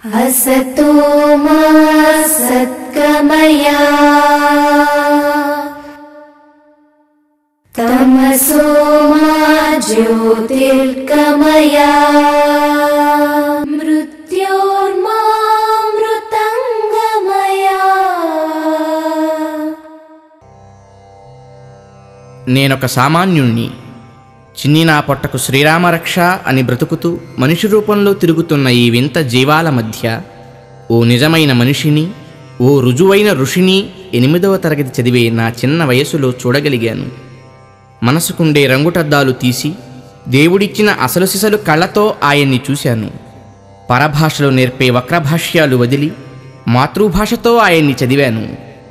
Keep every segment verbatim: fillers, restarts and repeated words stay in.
असतो मा सद्गमय तमसो मा ज्योतिर्गमय मृत्योर्मामृतंगमय। నేనొక సామాన్యుణ్ణి. చిన్ని నా పొట్టకు శ్రీరామరక్ష అని బ్రతుకుతూ మనిషి రూపంలో తిరుగుతున్న ఈ వింత జీవాల మధ్య ఓ నిజమైన మనిషిని, ఓ రుజువైన ఋషిని ఎనిమిదవ తరగతి చదివే నా చిన్న వయసులో చూడగలిగాను. మనసుకుండే రంగుటద్దాలు తీసి దేవుడిచ్చిన అసలు సిసలు కళ్ళతో ఆయన్ని చూశాను. పరభాషలో నేర్పే వక్రభాష్యాలు వదిలి మాతృభాషతో ఆయన్ని చదివాను.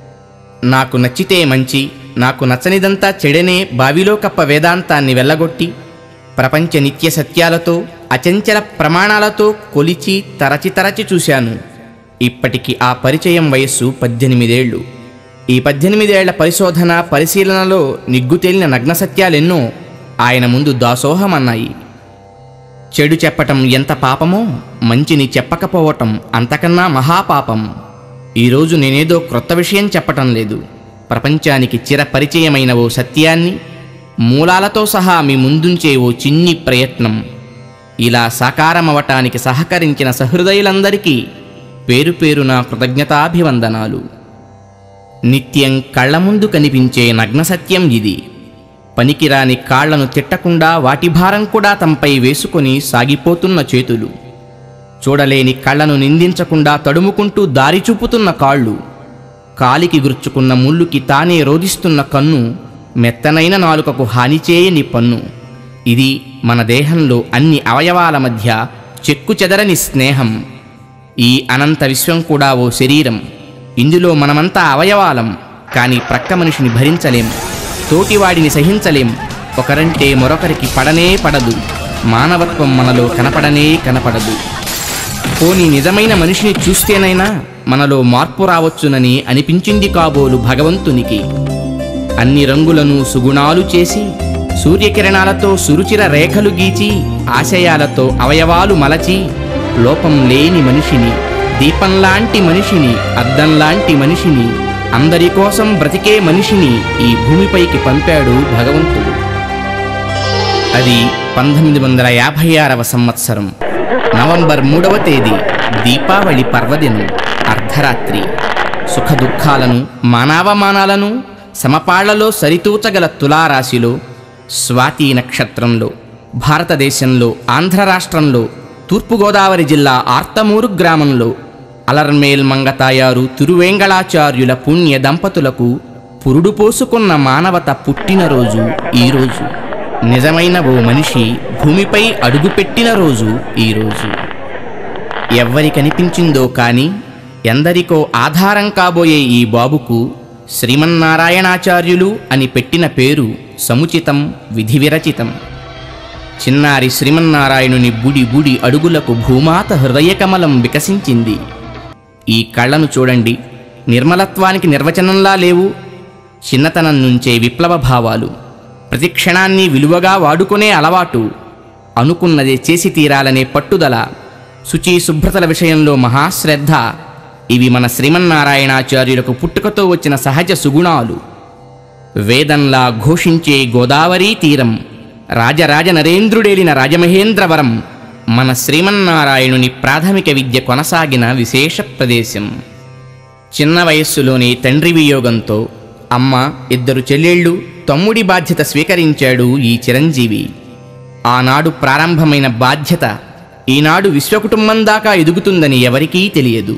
నాకు నచ్చితే మంచి, నాకు నచ్చనిదంతా చెడనే బావిలో కప్ప వేదాంతాన్ని వెళ్ళగొట్టి ప్రపంచ నిత్య సత్యాలతో అచంచల ప్రమాణాలతో కొలిచి తరచి తరచి చూశాను. ఇప్పటికి ఆ పరిచయం వయస్సు పద్దెనిమిదేళ్లు. ఈ పద్దెనిమిదేళ్ల పరిశోధన పరిశీలనలో నిగ్గుతేలిన నగ్న సత్యాలెన్నో ఆయన ముందు దాసోహమన్నాయి. చెడు చెప్పటం ఎంత పాపమో మంచిని చెప్పకపోవటం అంతకన్నా మహాపాపం. ఈరోజు నేనేదో క్రొత్త విషయం చెప్పటం లేదు. ప్రపంచానికి చిరపరిచయమైన ఓ సత్యాన్ని మూలాలతో సహా మీ ముందుంచే ఓ చిన్ని ప్రయత్నం. ఇలా సాకారమవటానికి సహకరించిన సహృదయులందరికీ పేరు పేరున కృతజ్ఞతాభివందనాలు. నిత్యం కళ్ల ముందు కనిపించే నగ్న సత్యం ఇది. పనికిరాని కాళ్లను తిట్టకుండా వాటి భారం కూడా తమపై వేసుకొని సాగిపోతున్న చేతులు, చూడలేని కళ్లను నిందించకుండా తడుముకుంటూ దారి చూపుతున్న కాళ్ళు, కాలికి గుర్చుకున్న ముళ్ళుకి తానే రోధిస్తున్న కన్ను, మెత్తనైన నాలుకకు హాని చేయని పన్ను. ఇది మన దేహంలో అన్ని అవయవాల మధ్య చెక్కు చెదరని స్నేహం. ఈ అనంత విశ్వం కూడా ఓ శరీరం. ఇందులో మనమంతా అవయవాలం. కానీ ప్రక్క మనిషిని భరించలేం, తోటివాడిని సహించలేం. ఒకరంటే మరొకరికి పడనే పడదు. మానవత్వం మనలో కనపడనే కనపడదు. పోనీ నిజమైన మనిషిని చూస్తేనైనా మనలో మార్పు రావచ్చునని అనిపించింది కాబోలు భగవంతునికి. అన్ని రంగులను సుగుణాలు చేసి సూర్యకిరణాలతో సురుచిర రేఖలు గీచి ఆశయాలతో అవయవాలు మలచి లోపం లేని మనిషిని, దీపంలాంటి మనిషిని, అద్దంలాంటి మనిషిని, అందరి కోసం బ్రతికే మనిషిని ఈ భూమిపైకి పంపాడు భగవంతుడు. అది పంతొమ్మిది వందల యాభై ఆరవ సంవత్సరం నవంబర్ మూడవ తేదీ, దీపావళి పర్వదినం, అర్ధరాత్రి. సుఖదుఖాలను మానవమానాలను సమపాళ్లలో సరితూచగల తులారాశిలో, స్వాతి నక్షత్రంలో, భారతదేశంలో ఆంధ్ర రాష్ట్రంలో తూర్పుగోదావరి జిల్లా ఆర్తమూరు గ్రామంలో అలర్మేల్ మంగతాయారు తిరువేంగళాచార్యుల పుణ్య దంపతులకు పురుడు పోసుకున్న మానవత పుట్టినరోజు ఈరోజు. నిజమైన ఓ మనిషి భూమిపై అడుగుపెట్టిన రోజు ఈరోజు. ఎవ్వరి కనిపించిందో కానీ ఎందరికో ఆధారం కాబోయే ఈ బాబుకు శ్రీమన్నారాయణాచార్యులు అని పెట్టిన పేరు సముచితం, విధి విరచితం. చిన్నారి శ్రీమన్నారాయణుని బుడి బుడి అడుగులకు భూమాత హృదయకమలం వికసించింది. ఈ కళ్ళను చూడండి, నిర్మలత్వానికి నిర్వచనంలా లేవు. చిన్నతనం నుంచే విప్లవ భావాలు, ప్రతి క్షణాన్ని విలువగా వాడుకునే అలవాటు, అనుకున్నదే చేసి తీరాలనే పట్టుదల, శుచి శుభ్రతల విషయంలో మహాశ్రద్ధ. ఇవి మన శ్రీమన్నారాయణాచార్యులకు పుట్టుకతో వచ్చిన సహజ సుగుణాలు. వేదంలా ఘోషించే గోదావరీ తీరం, రాజరాజ నరేంద్రుడేలిన రాజమహేంద్రవరం మన శ్రీమన్నారాయణుని ప్రాథమిక విద్య కొనసాగిన విశేష ప్రదేశం. చిన్న వయస్సులోనే తండ్రి వియోగంతో అమ్మ, ఇద్దరు చెల్లెళ్ళు, తమ్ముడి బాధ్యత స్వీకరించాడు ఈ చిరంజీవి. ఆనాడు ప్రారంభమైన బాధ్యత ఈనాడు విశ్వకుటుంబం దాకా ఎదుగుతుందని ఎవరికీ తెలియదు.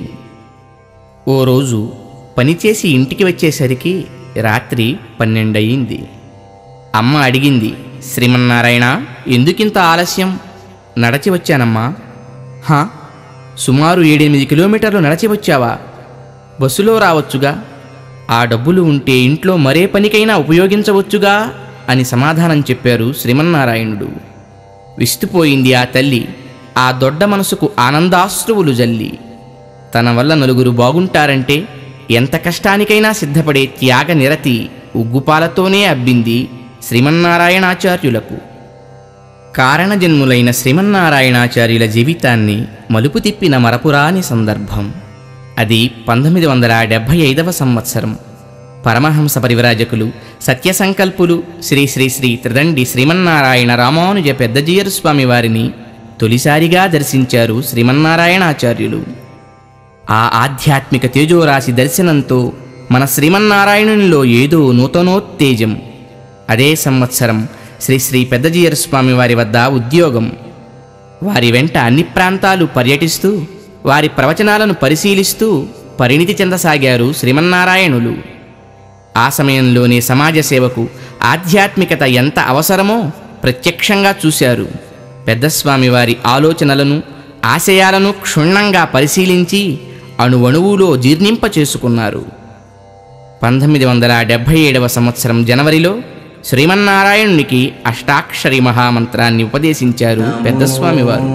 ఓ రోజు పనిచేసి ఇంటికి వచ్చేసరికి రాత్రి పన్నెండయింది. అమ్మ అడిగింది, శ్రీమన్నారాయణ, ఎందుకింత ఆలస్యం? నడచి వచ్చానమ్మా. హా, సుమారు ఏడెనిమిది కిలోమీటర్లు నడచి వచ్చావా? బస్సులో రావచ్చుగా. ఆ డబ్బులు ఉంటే ఇంట్లో మరే పనికైనా ఉపయోగించవచ్చుగా అని సమాధానం చెప్పారు శ్రీమన్నారాయణుడు. విస్తుపోయింది ఆ తల్లి. ఆ దొడ్డ మనసుకు ఆనందాశ్రువులు జల్లి. తన వల్ల నలుగురు బాగుంటారంటే ఎంత కష్టానికైనా సిద్ధపడే త్యాగ నిరతి ఉగ్గుపాలతోనే అబ్బింది శ్రీమన్నారాయణాచార్యులకు. కారణజన్ములైన శ్రీమన్నారాయణాచార్యుల జీవితాన్ని మలుపు తిప్పిన మరపురాని సందర్భం. అది పంతొమ్మిది వందల డెబ్భై ఐదవ సంవత్సరం. పరమహంస పరివ్రాజకులు సత్యసంకల్పులు శ్రీ శ్రీ శ్రీ త్రిదండి శ్రీమన్నారాయణ రామానుజ పెద్దజీయరు స్వామి వారిని తొలిసారిగా దర్శించారు శ్రీమన్నారాయణాచార్యులు. ఆ ఆధ్యాత్మిక తేజోరాశి దర్శనంతో మన శ్రీమన్నారాయణునిలో ఏదో నూతనోత్తేజం. అదే సంవత్సరం శ్రీ శ్రీ పెద్దజీయరు స్వామి వారి వద్ద ఉద్యోగం. వారి వెంట అన్ని ప్రాంతాలు పర్యటిస్తూ వారి ప్రవచనాలను పరిశీలిస్తూ పరిణితి చెందసాగారు శ్రీమన్నారాయణులు. ఆ సమయంలోనే సమాజ సేవకు ఆధ్యాత్మికత ఎంత అవసరమో ప్రత్యక్షంగా చూశారు. పెద్దస్వామి వారి ఆలోచనలను ఆశయాలను క్షుణ్ణంగా పరిశీలించి అణువణువులో జీర్ణింప చేసుకున్నారు. పంతొమ్మిది వందల డెబ్భై ఏడవ సంవత్సరం జనవరిలో శ్రీమన్నారాయణునికి అష్టాక్షరి మహామంత్రాన్ని ఉపదేశించారు పెద్దస్వామి వారు.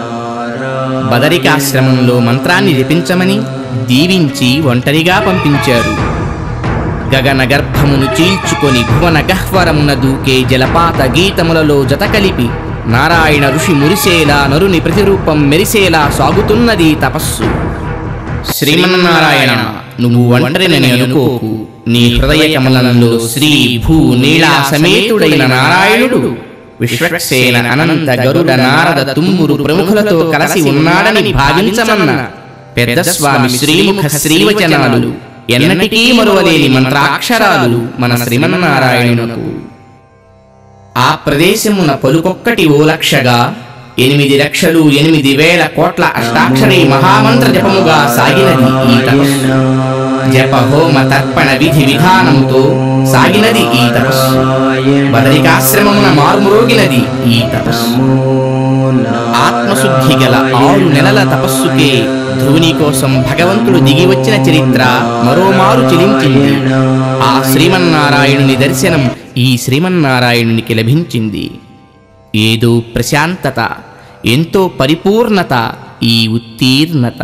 బదరికాశ్రమంలో మంత్రాన్ని జపించమని దీవించి ఒంటరిగా పంపించారు. గగన గర్భమును చీల్చుకొని భువన గహ్వరమున దూకే జలపాత గీతములలో జత కలిపి నారాయణ ఋషి మురిసేలా నరుని ప్రతిరూపం మెరిసేలా సాగుతున్నది తపస్సు. శ్రీమన్నారాయణ, నువ్వు ఒంటరినని అనుకోకు. నీ హృదయ కమలంలో శ్రీ భూ నీళా సమేతుడైన నారాయణుడు విశ్వక్సేన అనంత గరుడ నారద తుమ్మురు ప్రముఖులతో కలిసి ఉన్నాడని భావించమన్న పెద్దస్వామి శ్రీముఖ శ్రీవచనాలు ఎన్నటికీ మరువలేని మంత్రాక్షరాలు మన శ్రీమన్నారాయణునకు. ఆ ప్రదేశమున పలుకొక్కటి ఓ లక్షగా ఎనిమిది లక్షలు ఎనిమిది వేల కోట్ల అష్టాక్షరి మహామంత్ర జపముగా సాగినది ఈ తపస్సు. జప హోమ తర్పణ విధి విధానముతో సాగినది ఈ తపస్సు. బదరికాశ్రమమున మార్మురోగినది ఈ తపస్సు. ఆత్మశుద్ధి గల ఆరు నెలల తపస్సుకే ధ్రువుని కోసం భగవంతుడు దిగి వచ్చిన చరిత్ర మరోమారు చెలించింది. ఆ శ్రీమన్నారాయణుని దర్శనం ఈ శ్రీమన్నారాయణునికి లభించింది. ఏదో ప్రశాంతత, ఎంతో పరిపూర్ణత ఈ ఉత్తీర్ణత.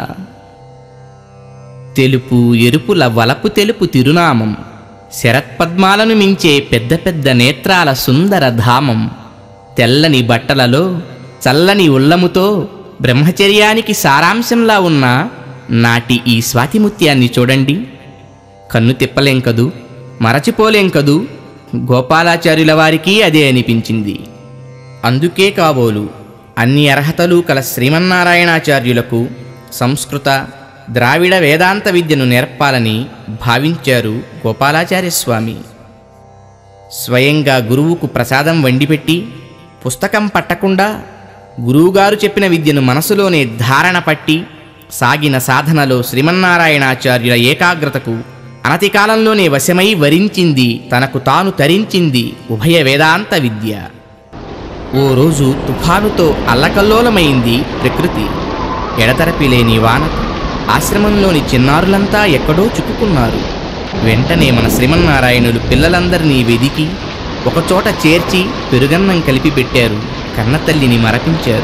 తెలుపు ఎరుపుల వలపు తెలుపు తిరునామం, శరత్పద్మాలను మించే పెద్ద పెద్ద నేత్రాల సుందర ధామం. తెల్లని బట్టలలో చల్లని ఉల్లముతో బ్రహ్మచర్యానికి సారాంశంలా ఉన్న నాటి ఈ స్వాతిముత్యాన్ని చూడండి. కన్ను తిప్పలేం కదూ, మరచిపోలేం కదూ. గోపాలాచార్యుల వారికి అదే అనిపించింది. అందుకే కాబోలు అన్ని అర్హతలు కల శ్రీమన్నారాయణాచార్యులకు సంస్కృత ద్రావిడ వేదాంత విద్యను నేర్పాలని భావించారు గోపాలాచార్యస్వామి. స్వయంగా గురువుకు ప్రసాదం వండిపెట్టి పుస్తకం పట్టకుండా గురువుగారు చెప్పిన విద్యను మనసులోనే ధారణ పట్టి సాగిన సాధనలో శ్రీమన్నారాయణాచార్యుల ఏకాగ్రతకు అనతి కాలంలోనే వశమై వరించింది, తనకు తాను తరించింది ఉభయ వేదాంత విద్య. ఓ రోజు తుఫానుతో అల్లకల్లోలమైంది ప్రకృతి. ఎడతెరపి లేని వానకు ఆశ్రమంలోని చిన్నారులంతా ఎక్కడో చిక్కుకున్నారు. వెంటనే మన శ్రీమన్నారాయణులు పిల్లలందరినీ వెదికి ఒకచోట చేర్చి పెరుగన్నం కలిపి పెట్టారు. కన్నతల్లిని మరపించారు.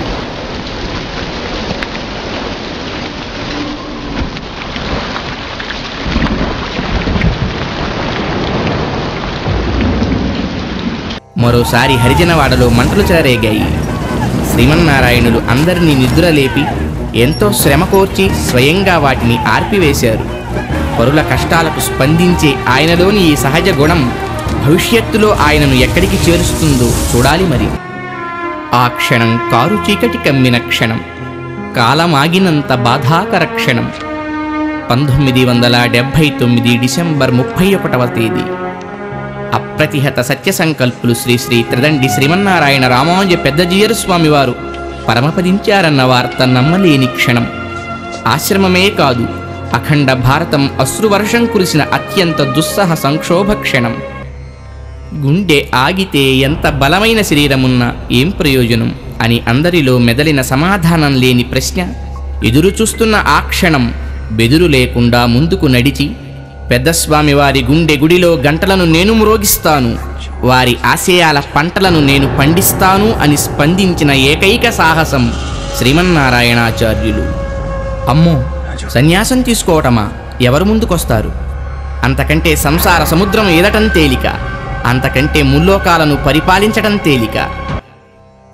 మరోసారి హరిజనవాడలో మంటలు చెలరేగాయి. శ్రీమన్నారాయణులు అందరినీ నిద్రలేపి ఎంతో శ్రమ కోర్చి స్వయంగా వాటిని ఆర్పివేశారు. పరుల కష్టాలకు స్పందించే ఆయనలోని ఈ సహజ గుణం భవిష్యత్తులో ఆయనను ఎక్కడికి చేరుస్తుందో చూడాలి మరి. ఆ క్షణం కారు చీకటి కమ్మిన క్షణం, కాలమాగినంత బాధాకర క్షణం. పంతొమ్మిది వందల డెబ్భై తొమ్మిది డిసెంబర్ ముప్పై ఒకటవ తేదీ. అప్రతిహత సత్య సంకల్పులు శ్రీ శ్రీ త్రిదండి శ్రీమన్నారాయణ రామానుజ పెద్దజీయరు స్వామివారు పరమపదించారన్న వార్త నమ్మలేని క్షణం. ఆశ్రమమే కాదు, అఖండ భారతం అశ్రువర్షం కురిసిన అత్యంత దుస్సహ సంక్షోభ క్షణం. గుండె ఆగితే ఎంత బలమైన శరీరమున్నా ఏం ప్రయోజనం అని అందరిలో మెదలిన సమాధానం లేని ప్రశ్న ఎదురుచూస్తున్న ఆ క్షణం బెదురు లేకుండా ముందుకు నడిచి పెద్దస్వామి వారి గుండె గుడిలో గంటలను నేను మ్రోగిస్తాను, వారి ఆశయాల పంటలను నేను పండిస్తాను అని స్పందించిన ఏకైక సాహసం శ్రీమన్నారాయణాచార్యులు. అమ్మో, సన్యాసం తీసుకోవటమా? ఎవరు ముందుకొస్తారు? అంతకంటే సంసార సముద్రం ఈదటం తేలిక, అంతకంటే ముల్లోకాలను పరిపాలించటం తేలిక.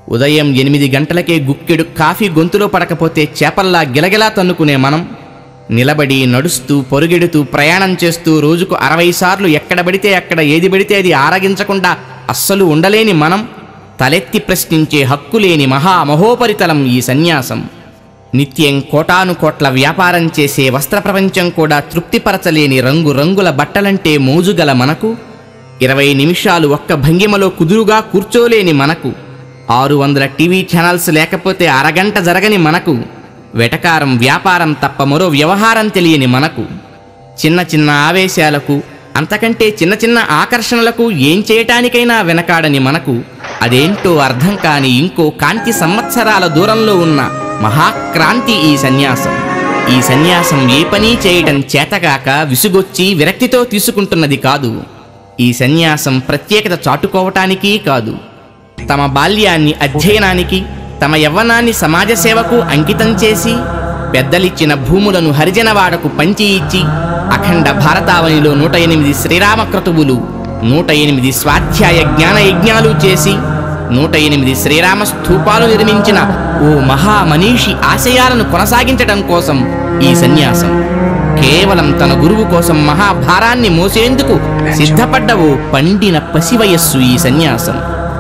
ఉదయం ఎనిమిది గంటలకే గుక్కెడు కాఫీ గొంతులో పడకపోతే చేపల్లా గిలగిలా తన్నుకునే మనం, నిలబడి నడుస్తూ పొరుగెడుతూ ప్రయాణం చేస్తూ రోజుకు అరవై సార్లు ఎక్కడ పడితే అక్కడ ఏది పడితే అది ఆరగించకుండా అస్సలు ఉండలేని మనం, తలెత్తి ప్రశ్నించే హక్కు లేని మహామహోపరితలం ఈ సన్యాసం. నిత్యం కోటాను కోట్ల వ్యాపారం చేసే వస్త్ర ప్రపంచం కూడా తృప్తిపరచలేని రంగురంగుల బట్టలంటే మోజుగల మనకు, ఇరవై నిమిషాలు ఒక్క భంగిమలో కుదురుగా కూర్చోలేని మనకు, ఆరు వందల టీవీ ఛానల్స్ లేకపోతే అరగంట జరగని మనకు, వెటకారం వ్యాపారం తప్ప మరో వ్యవహారం తెలియని మనకు, చిన్న చిన్న ఆవేశాలకు, అంతకంటే చిన్న చిన్న ఆకర్షణలకు ఏం చేయటానికైనా వెనకాడని మనకు, అదేంటో అర్థం కాని ఇంకో కాంతి సంవత్సరాల దూరంలో ఉన్న మహాక్రాంతి ఈ సన్యాసం. ఈ సన్యాసం ఏ పని చేయటం చేతగాక విసుగొచ్చి విరక్తితో తీసుకుంటున్నది కాదు. ఈ సన్యాసం ప్రత్యేకత చాటుకోవటానికి కాదు, తమ బాల్యాన్ని అధ్యయనానికి, తమ యవ్వనాన్ని సమాజ సేవకు అంకితం చేసి, పెద్దలిచ్చిన భూములను హరిజనవాడకు పంచి ఇచ్చి, అఖండ భారతావనిలో నూట ఎనిమిది శ్రీరామక్రతువులు, నూట ఎనిమిది స్వాధ్యాయ జ్ఞాన యజ్ఞాలు చేసి, నూట ఎనిమిది శ్రీరామ స్థూపాలు నిర్మించిన ఓ మహామనీషి ఆశయాలను కొనసాగించడం కోసం ఈ సన్యాసం. కేవలం తన గురువు కోసం మహాభారాన్ని మోసేందుకు సిద్ధపడ్డ ఓ పండిన పసివయస్సు ఈ సన్యాసం.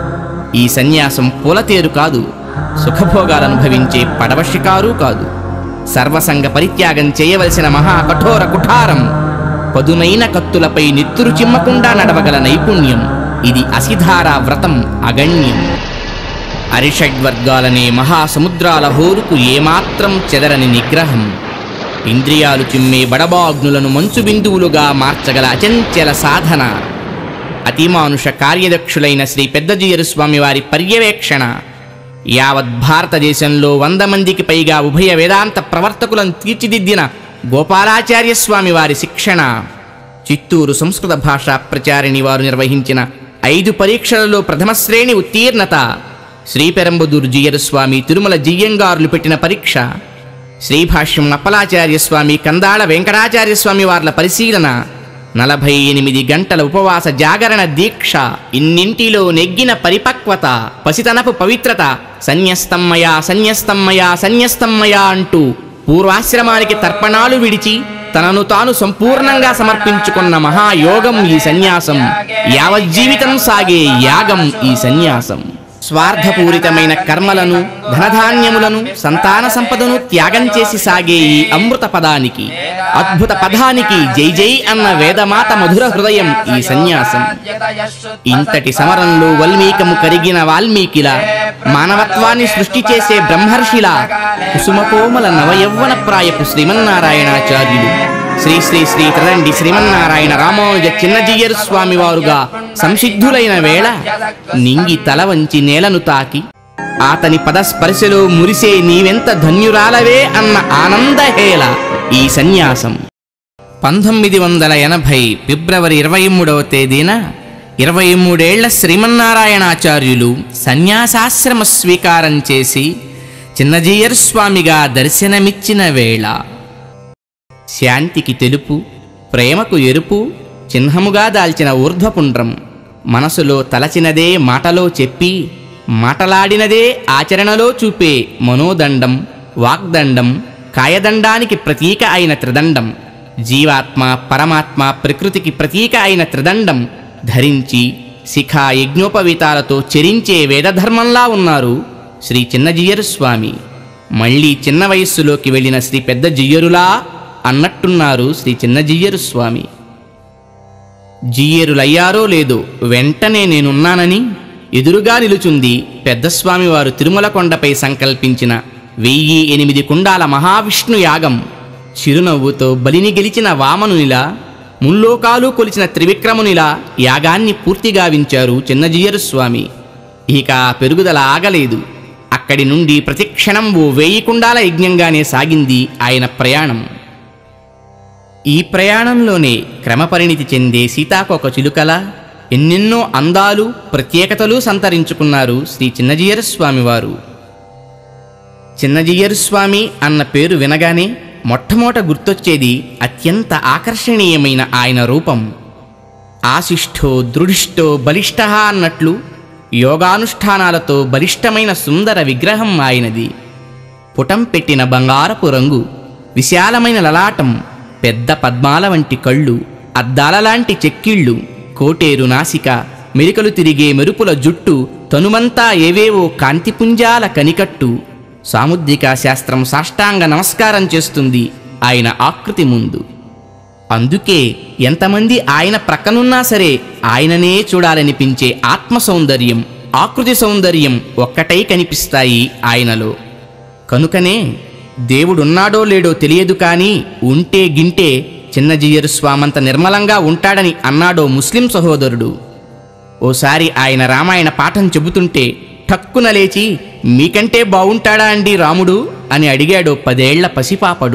ఈ సన్యాసం పూలతేరు కాదు, సుఖభోగాలనుభవించే పడవ షికారు కాదు, సర్వసంగ పరిత్యాగం చేయవలసిన మహా కఠోర కుఠారం, పదునైన కత్తులపై నెత్తురు చిమ్మకుండా నడవగల నైపుణ్యం. ఇది అసిధారా వ్రతం, అగణ్యం. అరిషడ్వర్గాలనే మహాసముద్రాల హోరుకు ఏమాత్రం చెదరని నిగ్రహం, ఇంద్రియాలు చిమ్మే బడబాగ్నులను మంచు బిందువులుగా మార్చగల అచంచల సాధన, అతిమానుష కార్యదక్షులైన శ్రీ పెద్దజీయరు స్వామివారి పర్యవేక్షణ, యావత్ భారతదేశంలో వంద మందికి పైగా ఉభయ వేదాంత ప్రవర్తకులను తీర్చిదిద్దిన గోపాలాచార్య స్వామి వారి శిక్షణ, చిత్తూరు సంస్కృత భాషా ప్రచారిణి వారు నిర్వహించిన ఐదు పరీక్షలలో ప్రథమ శ్రేణి ఉత్తీర్ణత, శ్రీపెరంబదూరు జీయరు స్వామి తిరుమల జియ్యంగారులు పెట్టిన పరీక్ష, శ్రీభాష్యం అప్పలాచార్య స్వామి కందాళ వెంకటాచార్య స్వామి వార్ల పరిశీలన, నలభై ఎనిమిది గంటల ఉపవాస జాగరణ దీక్ష, ఇన్నింటిలో నెగ్గిన పరిపక్వత, పసితనపు పవిత్రత, సన్యస్తమ్మయా సన్యస్తమ్మయా సన్యస్తమ్మయా అంటూ పూర్వాశ్రమానికి తర్పణాలు విడిచి తనను తాను సంపూర్ణంగా సమర్పించుకున్న మహాయోగం ఈ సన్యాసం. యావజ్జీవితం సాగే యాగం ఈ సన్యాసం. స్వార్థపూరితమైన కర్మలను, ధనధాన్యములను, సంతాన సంపదను త్యాగం చేసి సాగే ఈ అమృత పదానికి, అద్భుత పదానికి జై జై అన్న వేదమాత మధుర హృదయం ఈ సన్యాసం. ఇంతటి సమరంలో వల్మీకము కరిగిన వాల్మీకిలా, మానవత్వాన్ని సృష్టి చేసే బ్రహ్మర్షిలా, కుసుమకోమల నవయౌవన ప్రాయపు శ్రీమన్నారాయణాచార్యులు శ్రీ శ్రీ శ్రీ త్రిదండి శ్రీమన్నారాయణ రామానుజ చిన్నజీయరు స్వామి వారుగా సంసిద్ధులైన వేళ, నింగి తల వంచి నేలను తాకి అతని పదస్పర్శలో మురిసే నీవెంత ధన్యురాలవే అన్న ఆనందహేళ ఈ సన్యాసం. పంతొమ్మిది వందల ఎనభై ఫిబ్రవరి ఇరవై మూడవ తేదీన ఇరవై మూడేళ్ల శ్రీమన్నారాయణాచార్యులు సన్యాసాశ్రమ స్వీకారం చేసి చిన్నజీయర్ స్వామిగా దర్శనమిచ్చిన వేళ, శాంతికి తెలుపు, ప్రేమకు ఎరుపు చిహ్నముగా దాల్చిన ఊర్ధ్వపుండ్రం, మనసులో తలచినదే మాటలో చెప్పి, మాటలాడినదే ఆచరణలో చూపే మనోదండం, వాగ్దండం, కాయదండానికి ప్రతీక అయిన త్రిదండం, జీవాత్మ పరమాత్మ ప్రకృతికి ప్రతీక అయిన త్రిదండం ధరించి శిఖా యజ్ఞోపవీతాలతో చెరించే వేదధర్మంలా ఉన్నారు శ్రీ చిన్నజీయరు స్వామి. మళ్ళీ చిన్న వయస్సులోకి వెళ్ళిన శ్రీ పెద్ద జియ్యరులా అన్నట్టున్నారు శ్రీ చిన్నజీయరు స్వామి. జీయరులయ్యారో లేదో వెంటనే నేనున్నానని ఎదురుగా నిలుచుంది పెద్దస్వామి వారు తిరుమల కొండపై సంకల్పించిన వెయ్యి ఎనిమిది కుండాల మహావిష్ణు యాగం. చిరునవ్వుతో బలిని గెలిచిన వామనునిలా, ముల్లోకాలు కొలిచిన త్రివిక్రమునిలా యాగాన్ని పూర్తిగా వించారు చిన్నజీయరు స్వామి. ఇక పెరుగుదల ఆగలేదు. అక్కడి నుండి ప్రతిక్షణం ఓ వేయి కుండాల యజ్ఞంగానే సాగింది ఆయన ప్రయాణం. ఈ ప్రయాణంలోనే క్రమపరిణితి చెందే సీతాకోక చిలుకల ఎన్నెన్నో అందాలు, ప్రత్యేకతలు సంతరించుకున్నారు శ్రీ చిన్నజీయరు స్వామివారు. చిన్నజీయరు స్వామి అన్న పేరు వినగానే మొట్టమొదట గుర్తొచ్చేది అత్యంత ఆకర్షణీయమైన ఆయన రూపం. ఆశిష్టో దృఢిష్టో బలిష్ట అన్నట్లు యోగానుష్ఠానాలతో బలిష్టమైన సుందర విగ్రహం ఆయనది. పుటం పెట్టిన బంగారపు రంగు, విశాలమైన లలాటం, పెద్ద పద్మాల వంటి కళ్ళు, అద్దాలలాంటి చెక్కిళ్ళు, కోటేరు నాసిక, మెలికలు తిరిగే మెరుపుల జుట్టు, తనుమంతా ఏవేవో కాంతిపుంజాల కనికట్టు. సాముద్రికా శాస్త్రం సాష్టాంగ నమస్కారం చేస్తుంది ఆయన ఆకృతి ముందు. అందుకే ఎంతమంది ఆయన ప్రక్కనున్నా సరే ఆయననే చూడాలనిపించే ఆత్మ సౌందర్యం, ఆకృతి సౌందర్యం ఒక్కటై కనిపిస్తాయి ఆయనలో. కనుకనే దేవుడున్నాడో లేడో తెలియదు కానీ ఉంటే గింటే చిన్నజీయరు స్వామంత నిర్మలంగా ఉంటాడని అన్నాడో ముస్లిం సహోదరుడు. ఓసారి ఆయన రామాయణ పాఠం చెబుతుంటే ఠక్కున లేచి, మీకంటే బావుంటాడా అండి రాముడు అని అడిగాడో పదేళ్ల పసిపాపడు.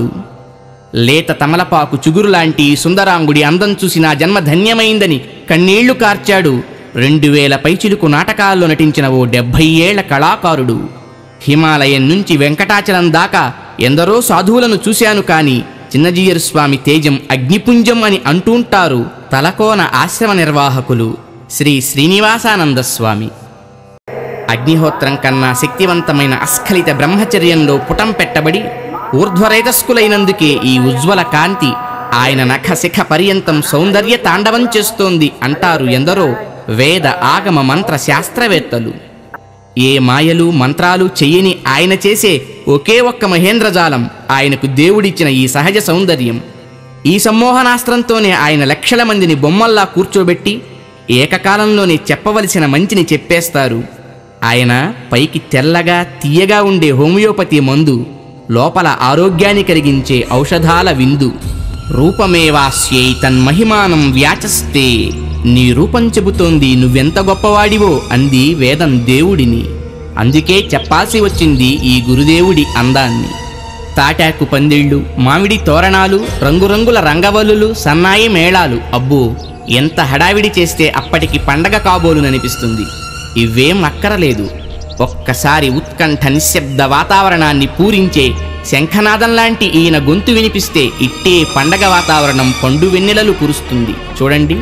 లేత తమలపాకు చిగురులాంటి సుందరాంగుడి అందం చూసి నా జన్మ ధన్యమైందని కన్నీళ్లు కార్చాడు రెండు వేల పైచిలుకు నాటకాల్లో నటించిన ఓ డెబ్భై ఏళ్ల కళాకారుడు. హిమాలయం నుంచి వెంకటాచలం దాకా ఎందరో సాధువులను చూశాను కాని చిన్నజీయరు స్వామి తేజం అగ్నిపుంజం అని అంటుంటారు తలకోన ఆశ్రమ నిర్వాహకులు శ్రీ శ్రీనివాసానంద స్వామి. అగ్నిహోత్రం కన్నా శక్తివంతమైన అస్ఖలిత బ్రహ్మచర్యంలో పుటం పెట్టబడి ఊర్ధ్వరేతస్కులైనందుకే ఈ ఉజ్వల కాంతి ఆయన నఖ శిఖ పర్యంతం సౌందర్య తాండవం చేస్తోంది అంటారు ఎందరో వేద ఆగమ మంత్ర శాస్త్రవేత్తలు. ఏ మాయలు మంత్రాలు చెయ్యని ఆయన చేసే ఒకే ఒక్క మహేంద్రజాలం ఆయనకు దేవుడిచ్చిన ఈ సహజ సౌందర్యం. ఈ సమ్మోహనాస్త్రంతోనే ఆయన లక్షల మందిని బొమ్మల్లా కూర్చోబెట్టి ఏకకాలంలోనే చెప్పవలసిన మంచిని చెప్పేస్తారు. ఆయన పైకి తెల్లగా తీయగా ఉండే హోమియోపతి మందు, లోపల ఆరోగ్యాన్ని కలిగించే ఔషధాల విందు. రూపమేవాస్యై తన్మహిమానం వ్యాచస్తే, నీ రూపం చెబుతోంది నువ్వెంత గొప్పవాడివో అంది వేదం దేవుడిని. అందుకే చెప్పాల్సి వచ్చింది ఈ గురుదేవుడి అందాన్ని. తాటాకు పందిళ్ళు, మామిడి తోరణాలు, రంగురంగుల రంగవల్లులు, సన్నాయి మేళాలు, అబ్బో ఎంత హడావిడి చేస్తే అప్పటికి పండగ కాబోలుననిపిస్తుంది. ఇవేం అక్కరలేదు. ఒక్కసారి ఉత్కంఠ నిశ్శబ్ద వాతావరణాన్ని పూరించే శంఖనాదం లాంటి ఈయన గొంతు వినిపిస్తే ఇట్టే పండగ వాతావరణం పండు వెన్నెలలు కురుస్తుంది. చూడండి.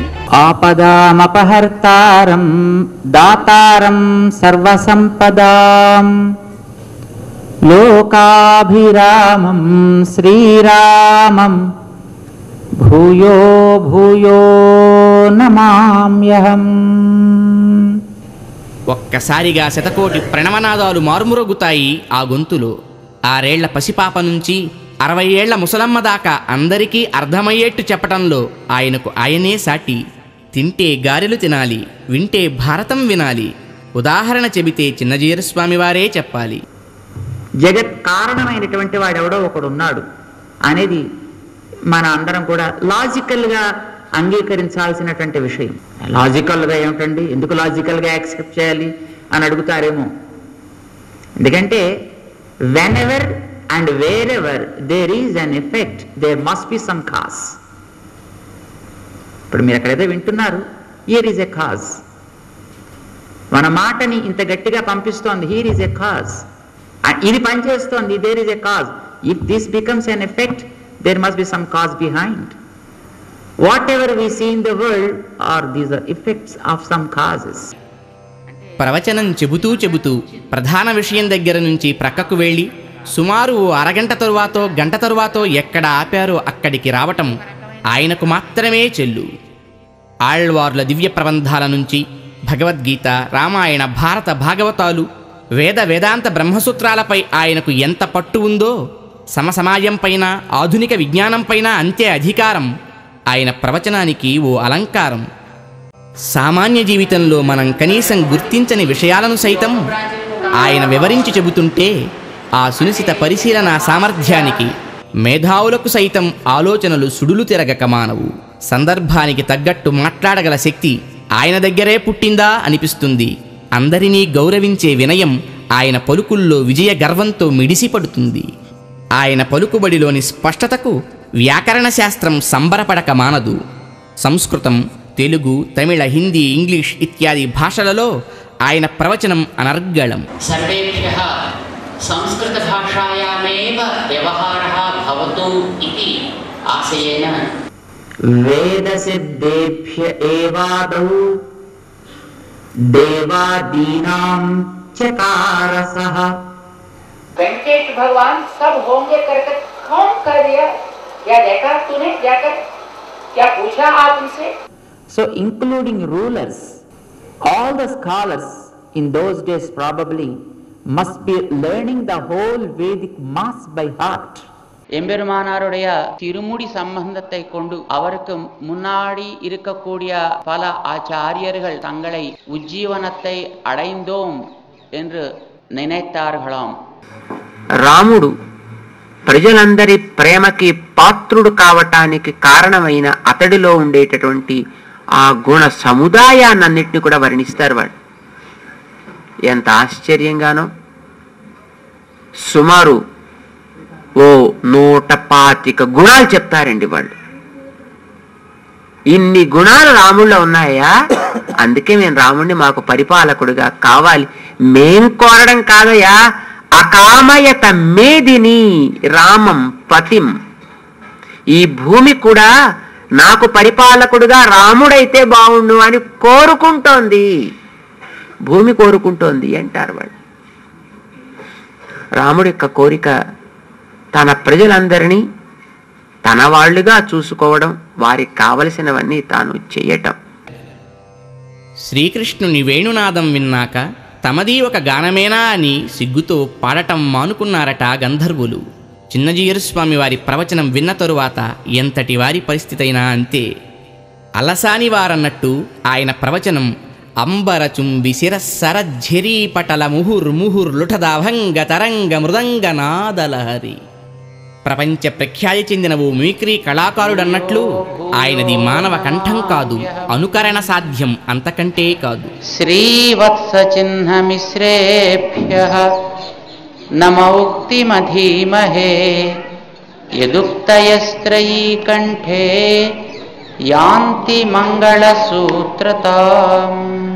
ఆపదామపహర్తారం దాతారం సర్వసంపదాం లోకాభిరామం శ్రీరామం భూయో భూయో నమామ్యహం. ఒక్కసారిగా శతకోటి ప్రణవనాదాలు మారుమురుగుతాయి ఆ గొంతులో. ఆరేళ్ల పసిపాప నుంచి అరవై ఏళ్ల ముసలమ్మ దాకా అందరికీ అర్థమయ్యేట్టు చెప్పటంలో ఆయనకు ఆయనే సాటి. తింటే గారెలు తినాలి, వింటే భారతం వినాలి. ఉదాహరణ చెబితే చిన్నజీయరు స్వామి వారే చెప్పాలి. జగత్ కారణమైనటువంటి వాడెవడో ఒకడున్నాడు అనేది మన అందరం కూడా లాజికల్గా అంగీకరించాల్సినటువంటి విషయం. లాజికల్గా ఏమిటండి, ఎందుకు లాజికల్గా యాక్సెప్ట్ చేయాలి అని అడుగుతారేమో. ఎందుకంటే whenever and wherever there is an effect, there must be some cause. ఇప్పుడు మీరు ఎక్కడైతే వింటున్నారు, here is a cause. మన మాటని ఇంత గట్టిగా పంపిస్తోంది, here is a cause. ఇది పనిచేస్తోంది, there is a cause. If this becomes an effect, there must be some cause behind. Whatever we see in the world are these are effects of some causes. ప్రవచనం చెబుతూ చెబుతూ ప్రధాన విషయం దగ్గర నుంచి ప్రక్కకు వెళ్ళి సుమారు ఓ అరగంట తరువాతో గంట తరువాతో ఎక్కడ ఆపారో అక్కడికి రావటం ఆయనకు మాత్రమే చెల్లు. ఆళ్వార్ల దివ్య ప్రబంధాల నుంచి భగవద్గీత, రామాయణ, భారత భాగవతాలు, వేద వేదాంత బ్రహ్మసూత్రాలపై ఆయనకు ఎంత పట్టు ఉందో సమసమాజంపైన, ఆధునిక విజ్ఞానంపైన అంతే అధికారం. ఆయన ప్రవచనానికి ఓ అలంకారం. సామాన్య జీవితంలో మనం కనీసం గుర్తించని విషయాలను సైతం ఆయన వివరించి చెబుతుంటే ఆ సునిశిత పరిశీలన సామర్థ్యానికి మేధావులకు సైతం ఆలోచనలు సుడులు తిరగక మానవు. సందర్భానికి తగ్గట్టు మాట్లాడగల శక్తి ఆయన దగ్గరే పుట్టిందా అనిపిస్తుంది. అందరినీ గౌరవించే వినయం ఆయన పలుకుల్లో విజయ గర్వంతో మిడిసిపడుతుంది. ఆయన పలుకుబడిలోని స్పష్టతకు వ్యాకరణ శాస్త్రం సంబరపడక మానదు. సంస్కృతం, తెలుగు, తమిళ, హిందీ, ఇంగ్లీష్ ఇత్యాది భాషలలో ఆయన ప్రవచనం అనర్గళం. సర్వేభ్యః సంస్కృత భాషాయామేవ వ్యవహారः భవతు ఇతి ఆశయేన వేద సిద్ధేభ్య ఏవాదౌ देवादीनां चकारसः। वेंकटेश भगवान सब होंगे करके कौन कर दिया? क्या देखा तूने जाकर? क्या पूछा आप उनसे? So including rulers, all the scholars in those days probably must be learning the whole Vedic mass by heart. எம்பெருமானாருடைய திருமுடி சம்பந்தத்தை கொண்டு அவருக்கு முன்னாடி இருக்கக்கூடிய பல ஆச்சாரியர்கள் தங்களை உஜ்ஜீவனத்தை அடைந்தோம் என்று நினைத்தார்களாம். రాముడు ప్రజలందరి ప్రేమకి పాత్రుడు కావటానికి కారణమైన అతడిలో ఉండేటటువంటి ఆ గుణ సముదాయాన్నింటినీ కూడా వర్ణిస్తారు వాడు. ఎంత ఆశ్చర్యంగానో! సుమారు ఓ నూట పాతిక గుణాలు చెప్తారండి వాళ్ళు. ఇన్ని గుణాలు రాముడిలో ఉన్నాయా? అందుకే మేము రాముడిని మాకు పరిపాలకుడిగా కావాలి. మేం కోరడం కాదయా, అకామయత మేదిని రామం పతిం. ఈ భూమి కూడా నాకు పరిపాలకుడుగా రాముడైతే బావుండు అని కోరుకుంటోంది. భూమి కోరుకుంటోంది అంటారు వాళ్ళు. రాముడి యొక్క కోరిక తన ప్రజలందరినీ తన వాళ్ళుగా చూసుకోవడం, వారికి కావలసినవన్నీ తాను చేయటం. శ్రీకృష్ణుని వేణునాదం విన్నాక తమది ఒక గానమేనా అని సిగ్గుతో పాడటం మానుకున్నారట గంధర్వులు. చిన్నజీయర్ స్వామి వారి ప్రవచనం విన్న తరువాత ఎంతటి వారి పరిస్థితి అయినా అంతే. అలసాని వారన్నట్టు ఆయన ప్రవచనం అంబరచుంబి శిరస్సరఝరీ పటల ముహుర్ ముహుర్ లుఠదాభంగ తరంగ మృదంగ నాదలహరి. ప్రపంచ ప్రఖ్యాతి చెందిన ఓ మిమిక్రీ కళాకారుడన్నట్లు ఆయనది మానవ కంఠం కాదు, అనుకరణ సాధ్యం అంతకంటే కాదు. శ్రీవత్స చిహ్న మిశ్రేభ్యః నమ ఉక్తిమధీమహే యదుక్తయస్త్రయీ కంఠే యాంతి మంగళ సూత్రతాం.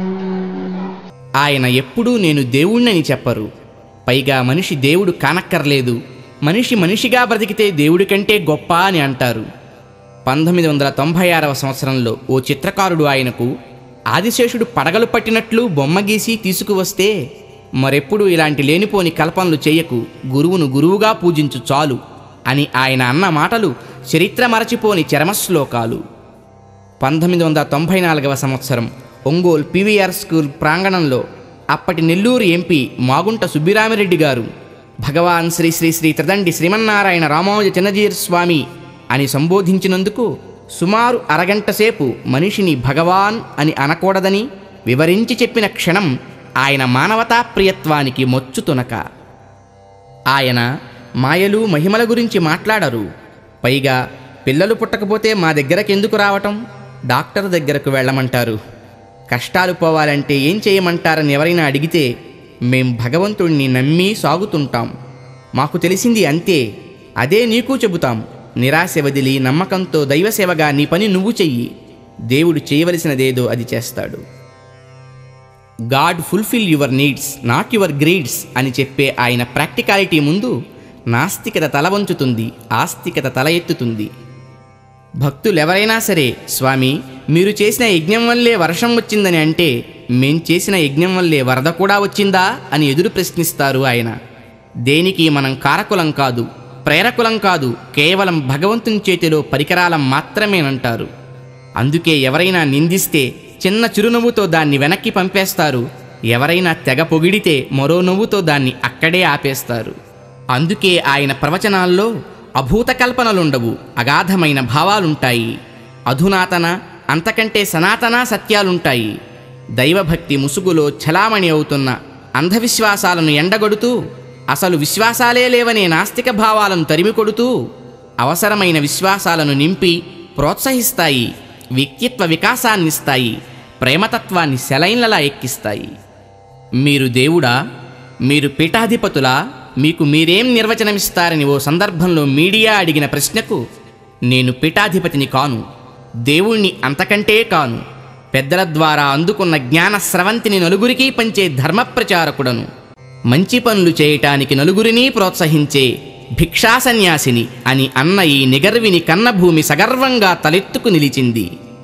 ఆయన ఎప్పుడూ నేను దేవుణ్ణని చెప్పరు. పైగా మనిషి దేవుడు కానక్కర్లేదు, మనిషి మనిషిగా బ్రతికితే దేవుడి కంటే గొప్ప అని అంటారు. పంతొమ్మిది వందల తొంభై ఆరవ సంవత్సరంలో ఓ చిత్రకారుడు ఆయనకు ఆదిశేషుడు పడగలు పట్టినట్లు బొమ్మ గీసి తీసుకువస్తే, మరెప్పుడు ఇలాంటి లేనిపోని కల్పనలు చేయకు, గురువును గురువుగా పూజించు చాలు అని ఆయన అన్న మాటలు చరిత్ర మరచిపోని చరమశ్లోకాలు. పంతొమ్మిది వందల తొంభై నాలుగవ సంవత్సరం ఒంగోలు పీవీఆర్ స్కూల్ ప్రాంగణంలో అప్పటి నెల్లూరు ఎంపీ మాగుంట సుబ్బిరామిరెడ్డి గారు భగవాన్ శ్రీ శ్రీ శ్రీ త్రిదండి శ్రీమన్నారాయణ రామానుజ చిన్నజీయర్ స్వామి అని సంబోధించినందుకు సుమారు అరగంట సేపు మనిషిని భగవాన్ అని అనకూడదని వివరించి చెప్పిన క్షణం ఆయన మానవతా ప్రియత్వానికి మొచ్చుతునక. ఆయన మాయలు మహిమల గురించి మాట్లాడరు. పైగా పిల్లలు పుట్టకపోతే మా దగ్గరకెందుకు రావటం, డాక్టర్ దగ్గరకు వెళ్ళమంటారు. కష్టాలు పోవాలంటే ఏం చేయమంటారని ఎవరైనా అడిగితే మేం భగవంతుణ్ణి నమ్మి సాగుతుంటాం, మాకు తెలిసింది అంతే, అదే నీకు చెబుతాం. నిరాశ వదిలి నమ్మకంతో దైవసేవగా నీ పని నువ్వు చెయ్యి, దేవుడు చేయవలసినదేదో అది చేస్తాడు. God fulfil your needs not your greeds అని చెప్పే ఆయన ప్రాక్టికాలిటీ ముందు నాస్తికత తల వంచుతుంది, ఆస్తికత తల ఎత్తుతుంది. భక్తులెవరైనా సరే స్వామి మీరు చేసిన యజ్ఞం వల్లే వర్షం వచ్చిందని అంటే మేం చేసిన యజ్ఞం వల్లే వరద కూడా వచ్చిందా అని ఎదురు ప్రశ్నిస్తారు ఆయన. దేనికి మనం కారకులం కాదు, ప్రేరకులం కాదు, కేవలం భగవంతుని చేతిలో పరికరాలం మాత్రమేనంటారు. అందుకే ఎవరైనా నిందిస్తే చిన్న చిరునవ్వుతో దాన్ని వెనక్కి పంపేస్తారు, ఎవరైనా తెగ పొగిడితే మరో నవ్వుతో దాన్ని అక్కడే ఆపేస్తారు. అందుకే ఆయన ప్రవచనాల్లో అభూత కల్పనలుండవు, అగాధమైన భావాలుంటాయి. అధునాతన అంతకంటే సనాతన సత్యాలుంటాయి. దైవభక్తి ముసుగులో ఛలామణి అవుతున్న అంధవిశ్వాసాలను ఎండగొడుతూ, అసలు విశ్వాసాలే లేవనే నాస్తిక భావాలను తరిమికొడుతూ, అవసరమైన విశ్వాసాలను నింపి ప్రోత్సహిస్తాయి, వ్యక్తిత్వ వికాసాన్నిస్తాయి, ప్రేమతత్వాన్ని సెలైన్లలా ఎక్కిస్తాయి. మీరు దేవుడా, మీరు పీఠాధిపతులా, మీకు మీరేం నిర్వచనమిస్తారని ఓ సందర్భంలో మీడియా అడిగిన ప్రశ్నకు నేను పీఠాధిపతిని కాను, దేవుణ్ణి అంతకంటే కాను, పెద్దల ద్వారా అందుకున్న జ్ఞాన స్రవంతిని నలుగురికి పంచే ధర్మప్రచారకుడను, మంచి పనులు చేయటానికి నలుగురినీ ప్రోత్సహించే భిక్షా సన్యాసిని అని అన్న ఈ నిగర్విని కన్నభూమి సగర్వంగా తలెత్తుకు నిలిచింది.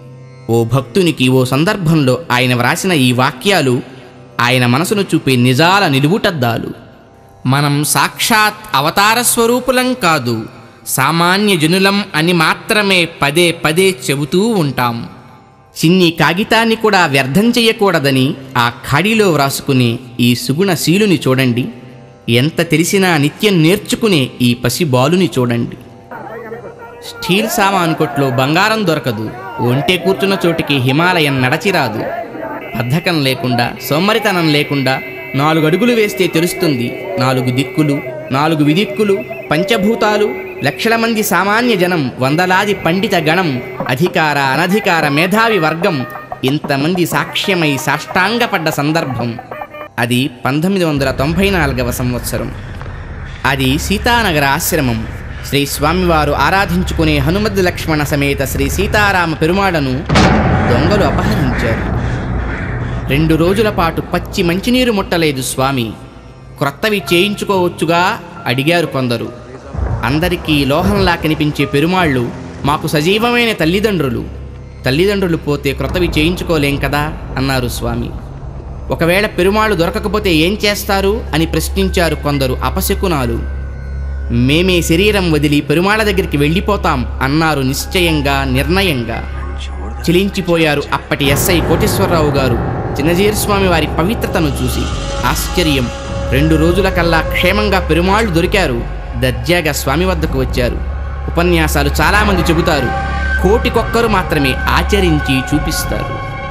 ఓ భక్తునికి ఓ సందర్భంలో ఆయన వ్రాసిన ఈ వాక్యాలు ఆయన మనసును చూపే నిజాల నిలువుటద్దాలు. మనం సాక్షాత్ అవతార స్వరూపులం కాదు, సామాన్య జనులం అని మాత్రమే పదే పదే చెబుతూ ఉంటాం. చిన్ని కాగితాన్ని కూడా వ్యర్థం చెయ్యకూడదని ఆ ఖాళీలో వ్రాసుకునే ఈ సుగుణశీలుని చూడండి. ఎంత తెలిసినా నిత్యం నేర్చుకునే ఈ పసిబాలుని చూడండి. స్టీల్ సామాను కొట్లో బంగారం దొరకదు, ఒంటే కూర్చున్న చోటికి హిమాలయం నడచిరాదు. బద్ధకం లేకుండా, సోమరితనం లేకుండా నాలుగు అడుగులు వేస్తే తెలుస్తుంది. నాలుగు దిక్కులు, నాలుగు విదిక్కులు, పంచభూతాలు, లక్షల మంది సామాన్య జనం, వందలాది పండిత గణం, అధికార అనధికార మేధావి వర్గం ఇంతమంది సాక్ష్యమై సాష్టాంగపడ్డ సందర్భం. అది పంతొమ్మిది వందల తొంభై నాలుగవ సంవత్సరం. అది సీతానగర ఆశ్రమం. శ్రీ స్వామివారు ఆరాధించుకునే హనుమద్ లక్ష్మణ సమేత శ్రీ సీతారామ పెరుమాళను దొంగలు అపహరించారు. రెండు రోజుల పాటు పచ్చి మంచినీరు ముట్టలేదు స్వామి. క్రొత్తవి చేయించుకోవచ్చుగా అడిగారు కొందరు. అందరికీ లోహంలా కనిపించే పెరుమాళ్ళు మాకు సజీవమైన తల్లిదండ్రులు. తల్లిదండ్రులు పోతే క్రొత్తవి చేయించుకోలేం కదా అన్నారు స్వామి. ఒకవేళ పెరుమాళ్ళు దొరకకపోతే ఏం చేస్తారు అని ప్రశ్నించారు కొందరు అపశకునాలు. మేమే శరీరం వదిలి పెరుమాళ్ళ దగ్గరికి వెళ్ళిపోతాం అన్నారు నిశ్చయంగా, నిర్ణయంగా. చిలించిపోయారు అప్పటి ఎస్ఐ కోటేశ్వరరావు గారు చిన్నజీరస్వామి వారి పవిత్రతను చూసి. ఆశ్చర్యం, రెండు రోజుల కల్లా క్షేమంగా పెరుమాళ్ళు దొరికారు. దర్జాగా స్వామి వద్దకు వచ్చారు. ఉపన్యాసాలు చాలామంది చెబుతారు, కోటికొక్కరు మాత్రమే ఆచరించి చూపిస్తారు.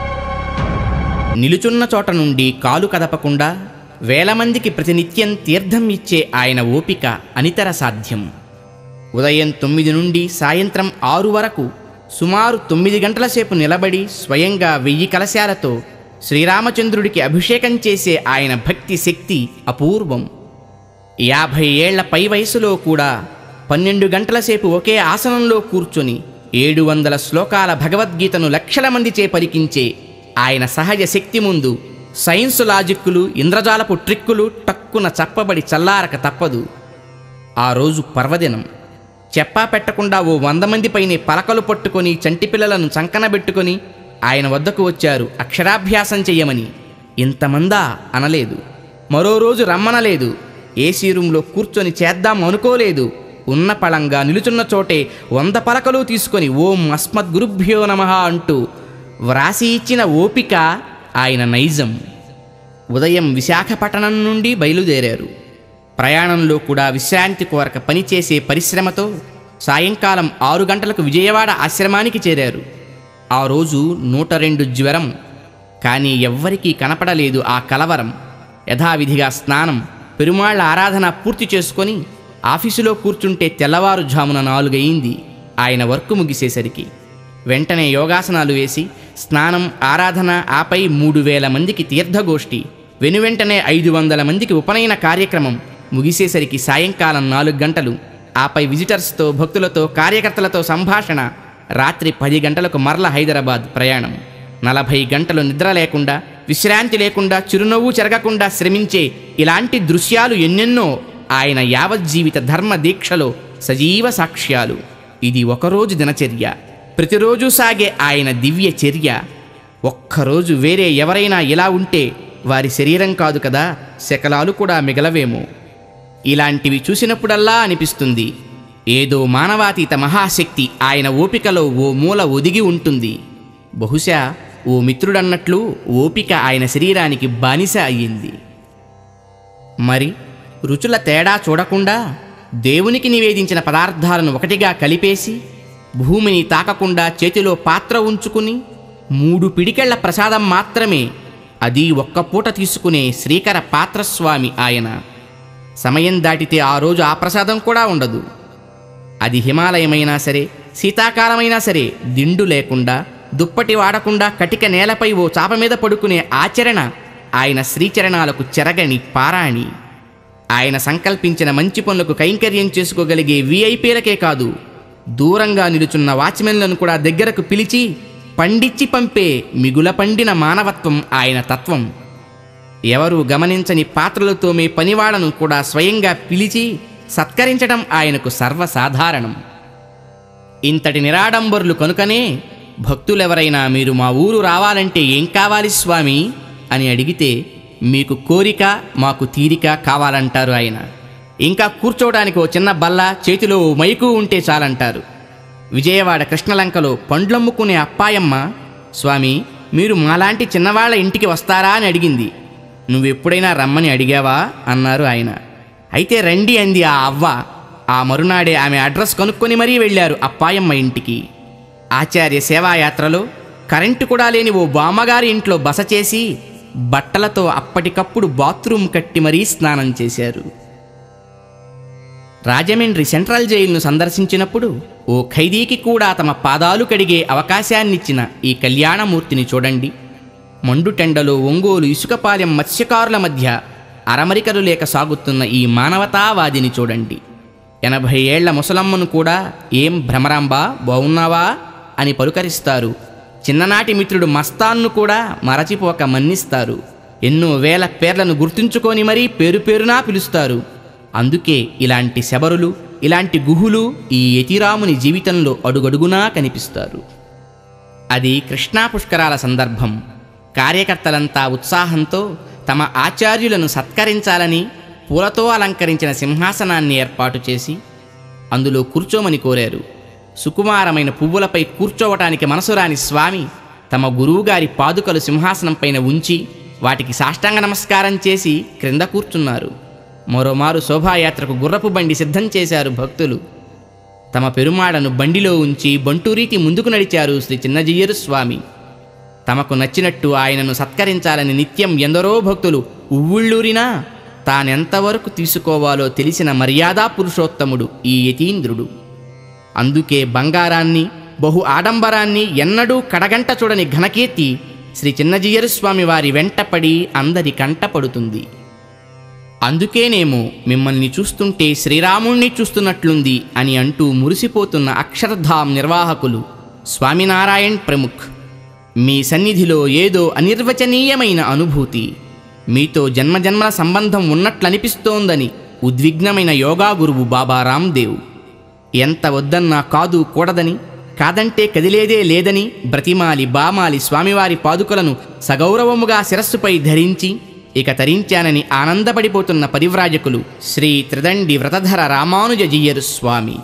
నిలుచున్న చోట నుండి కాలు కదపకుండా వేల మందికి ప్రతినిత్యం తీర్థం ఇచ్చే ఆయన ఓపిక అనితర సాధ్యం. ఉదయం తొమ్మిది నుండి సాయంత్రం ఆరు వరకు సుమారు తొమ్మిది గంటల సేపు నిలబడి స్వయంగా వెయ్యి కలశాలతో శ్రీరామచంద్రుడికి అభిషేకం చేసే ఆయన భక్తి శక్తి అపూర్వం. యాభై ఏళ్ల పై వయసులో కూడా పన్నెండు గంటల సేపు ఒకే ఆసనంలో కూర్చొని ఏడు వందల శ్లోకాల భగవద్గీతను లక్షల మందిచే పలికించే ఆయన సహజ శక్తి ముందు సైన్స్ లాజిక్కులు, ఇంద్రజాలపు ట్రిక్కులు టక్కున చప్పబడి చల్లారక తప్పదు. ఆ రోజు పర్వదినం. చెప్పా పెట్టకుండా ఓ వంద మంది పైనే పలకలు పట్టుకొని చంటి పిల్లలను చంకనబెట్టుకొని ఆయన వద్దకు వచ్చారు అక్షరాభ్యాసం చెయ్యమని. ఇంతమందా అనలేదు. మరో రోజు రమ్మనలేదు. ఏసీ రూంలో కూర్చొని చేద్దాం అనుకోలేదు. ఉన్న పళంగా నిలుచున్న చోటే వంద పలకలు తీసుకొని ఓం అస్మద్గురుభ్యో నమః అంటూ వ్రాసి ఇచ్చిన ఓపిక ఆయన నైజం. ఉదయం విశాఖపట్టణం నుండి బయలుదేరారు. ప్రయాణంలో కూడా విశ్రాంతి కోరక పనిచేసే పరిశ్రమతో సాయంకాలం ఆరు గంటలకు విజయవాడ ఆశ్రమానికి చేరారు. ఆ రోజు నూట రెండు జ్వరం. కానీ ఎవ్వరికీ కనపడలేదు ఆ కలవరం. యథావిధిగా స్నానం, పెరుమాళ్ల ఆరాధన పూర్తి చేసుకొని ఆఫీసులో కూర్చుంటే తెల్లవారుజామున నాలుగయింది ఆయన వర్క్ ముగిసేసరికి. వెంటనే యోగాసనాలు వేసి స్నానం, ఆరాధన, ఆపై మూడు వేల మందికి తీర్థగోష్ఠి, వెనువెంటనే ఐదు వందల మందికి ఉపనయన కార్యక్రమం ముగిసేసరికి సాయంకాలం నాలుగు గంటలు. ఆపై విజిటర్స్తో, భక్తులతో, కార్యకర్తలతో సంభాషణ. రాత్రి పది గంటలకు మరల హైదరాబాద్ ప్రయాణం. నలభై గంటలు నిద్ర లేకుండా, విశ్రాంతి లేకుండా, చిరునవ్వు చెరగకుండా శ్రమించే ఇలాంటి దృశ్యాలు ఎన్నెన్నో ఆయన యావజ్జీవిత ధర్మ దీక్షలో సజీవ సాక్ష్యాలు. ఇది ఒకరోజు దినచర్య, ప్రతిరోజు సాగే ఆయన దివ్య చర్య. ఒక్కరోజు వేరే ఎవరైనా ఇలా ఉంటే వారి శరీరం కాదు కదా, శకలాలు కూడా మిగలవేమో. ఇలాంటివి చూసినప్పుడల్లా అనిపిస్తుంది, ఏదో మానవాతీత మహాశక్తి ఆయన ఓపికలో ఓ మూల ఒదిగి ఉంటుంది. బహుశా ఓ మిత్రుడన్నట్లు ఓపిక ఆయన శరీరానికి బానిస అయ్యింది. మరి రుచుల తేడా చూడకుండా దేవునికి నివేదించిన పదార్థాలను ఒకటిగా కలిపేసి భూమిని తాకకుండా చేతిలో పాత్ర ఉంచుకుని మూడు పిడికెళ్ల ప్రసాదం మాత్రమే, అది ఒక్క పూట తీసుకునే శ్రీకర పాత్రస్వామి ఆయన. సమయం దాటితే ఆ రోజు ఆ ప్రసాదం కూడా ఉండదు. అది హిమాలయమైనా సరే, శీతాకాలమైనా సరే, దిండు లేకుండా, దుప్పటి వాడకుండా కటిక నేలపై ఓ చాప మీద పడుకునే ఆచరణ ఆయన శ్రీచరణాలకు చెరగని పారాణి. ఆయన సంకల్పించిన మంచి పనులకు కైంకర్యం చేసుకోగలిగే వీఐపీలకే కాదు, దూరంగా నిలుచున్న వాచ్మెన్లను కూడా దగ్గరకు పిలిచి పండిచ్చి పంపే మిగుల పండిన మానవత్వం ఆయన తత్వం. ఎవరూ గమనించని పాత్రలతో మే పనివాళ్లను కూడా స్వయంగా పిలిచి సత్కరించడం ఆయనకు సర్వసాధారణం. ఇంతటి నిరాడంబరులు కనుకనే భక్తులెవరైనా మీరు మా ఊరు రావాలంటే ఏం కావాలి స్వామి అని అడిగితే మీకు కోరిక మాకు తీరిక కావాలంటారు ఆయన. ఇంకా కూర్చోవడానికి ఓ చిన్న బల్ల, చేతిలో మైకు ఉంటే చాలంటారు. విజయవాడ కృష్ణలంకలో పండ్లమ్ముకునే అప్పాయమ్మ, స్వామి మీరు మాలాంటి చిన్నవాళ్ల ఇంటికి వస్తారా అని అడిగింది. నువ్వెప్పుడైనా రమ్మని అడిగావా అన్నారు ఆయన. అయితే రండి అంది ఆ అవ్వ. ఆ మరునాడే ఆమె అడ్రస్ కనుక్కొని మరీ వెళ్ళారు అప్పాయమ్మ ఇంటికి. ఆచార్య సేవాయాత్రలో కరెంటు కూడా లేని ఓ బామ్మగారి ఇంట్లో బస చేసి బట్టలతో అప్పటికప్పుడు బాత్రూమ్ కట్టి మరీ స్నానం చేశారు. రాజమండ్రి సెంట్రల్ జైలును సందర్శించినప్పుడు ఓ ఖైదీకి కూడా తమ పాదాలు కడిగే అవకాశాన్నిచ్చిన ఈ కళ్యాణమూర్తిని చూడండి. మండుటెండలో ఒంగోలు ఇసుకపాలెం మత్స్యకారుల మధ్య అరమరికలు లేక సాగుతున్న ఈ మానవతావాదిని చూడండి. ఎనభై ఏళ్ల ముసలమ్మను కూడా ఏం భ్రమరాంబా బావున్నావా అని పలుకరిస్తారు. చిన్ననాటి మిత్రుడు మస్తాన్ను కూడా మరచిపోక మన్నిస్తారు. ఎన్నో వేల పేర్లను గుర్తుంచుకొని మరీ పేరు పేరునా పిలుస్తారు. అందుకే ఇలాంటి శబరులు, ఇలాంటి గుహులు ఈ యతిరాముని జీవితంలో అడుగడుగునా కనిపిస్తారు. అది కృష్ణా పుష్కరాల సందర్భం. కార్యకర్తలంతా ఉత్సాహంతో తమ ఆచార్యులను సత్కరించాలని పూలతో అలంకరించిన సింహాసనాన్ని ఏర్పాటు చేసి అందులో కూర్చోమని కోరారు. సుకుమారమైన పువ్వులపై కూర్చోవటానికి మనసురాని స్వామి తమ గురువుగారి పాదుకలు సింహాసనం పైన ఉంచి వాటికి సాష్టాంగ నమస్కారం చేసి క్రింద కూర్చున్నారు. మరోమారు శోభాయాత్రకు గుర్రపు బండి సిద్ధం చేశారు భక్తులు. తమ పెరుమాడను బండిలో ఉంచి బంటూరీతి ముందుకు నడిచారు శ్రీ చిన్నజీయరు స్వామి. తమకు నచ్చినట్టు ఆయనను సత్కరించాలని నిత్యం ఎందరో భక్తులు ఉవ్వుళ్ళూరినా తానెంతవరకు తీసుకోవాలో తెలిసిన మర్యాదా పురుషోత్తముడు ఈ యతీంద్రుడు. అందుకే బంగారాన్ని, బహు ఆడంబరాన్ని ఎన్నడూ కడగంట చూడని ఘనకీర్తి శ్రీ చిన్నజీయరు స్వామి వారి వెంటపడి అందరి కంటపడుతుంది. అందుకేనేమో మిమ్మల్ని చూస్తుంటే శ్రీరాముణ్ణి చూస్తున్నట్లుంది అని అంటూ మురిసిపోతున్న అక్షరధామ్ నిర్వాహకులు స్వామినారాయణ్ ప్రముఖ్. మీ సన్నిధిలో ఏదో అనిర్వచనీయమైన అనుభూతి, మీతో జన్మజన్మల సంబంధం ఉన్నట్లనిపిస్తోందని ఉద్విగ్నమైన యోగా గురువు బాబా రామ్దేవ్. ఎంత వద్దన్నా కాదు కూడదని, కాదంటే కదిలేదే లేదని బ్రతిమాలి బామాలి స్వామివారి పాదుకలను సగౌరవముగా శిరస్సుపై ధరించి ఇక తరించానని ఆనందపడిపోతున్న పరివ్రాజకులు శ్రీ త్రిదండి వ్రతధర రామానుజ జీయరు స్వామి.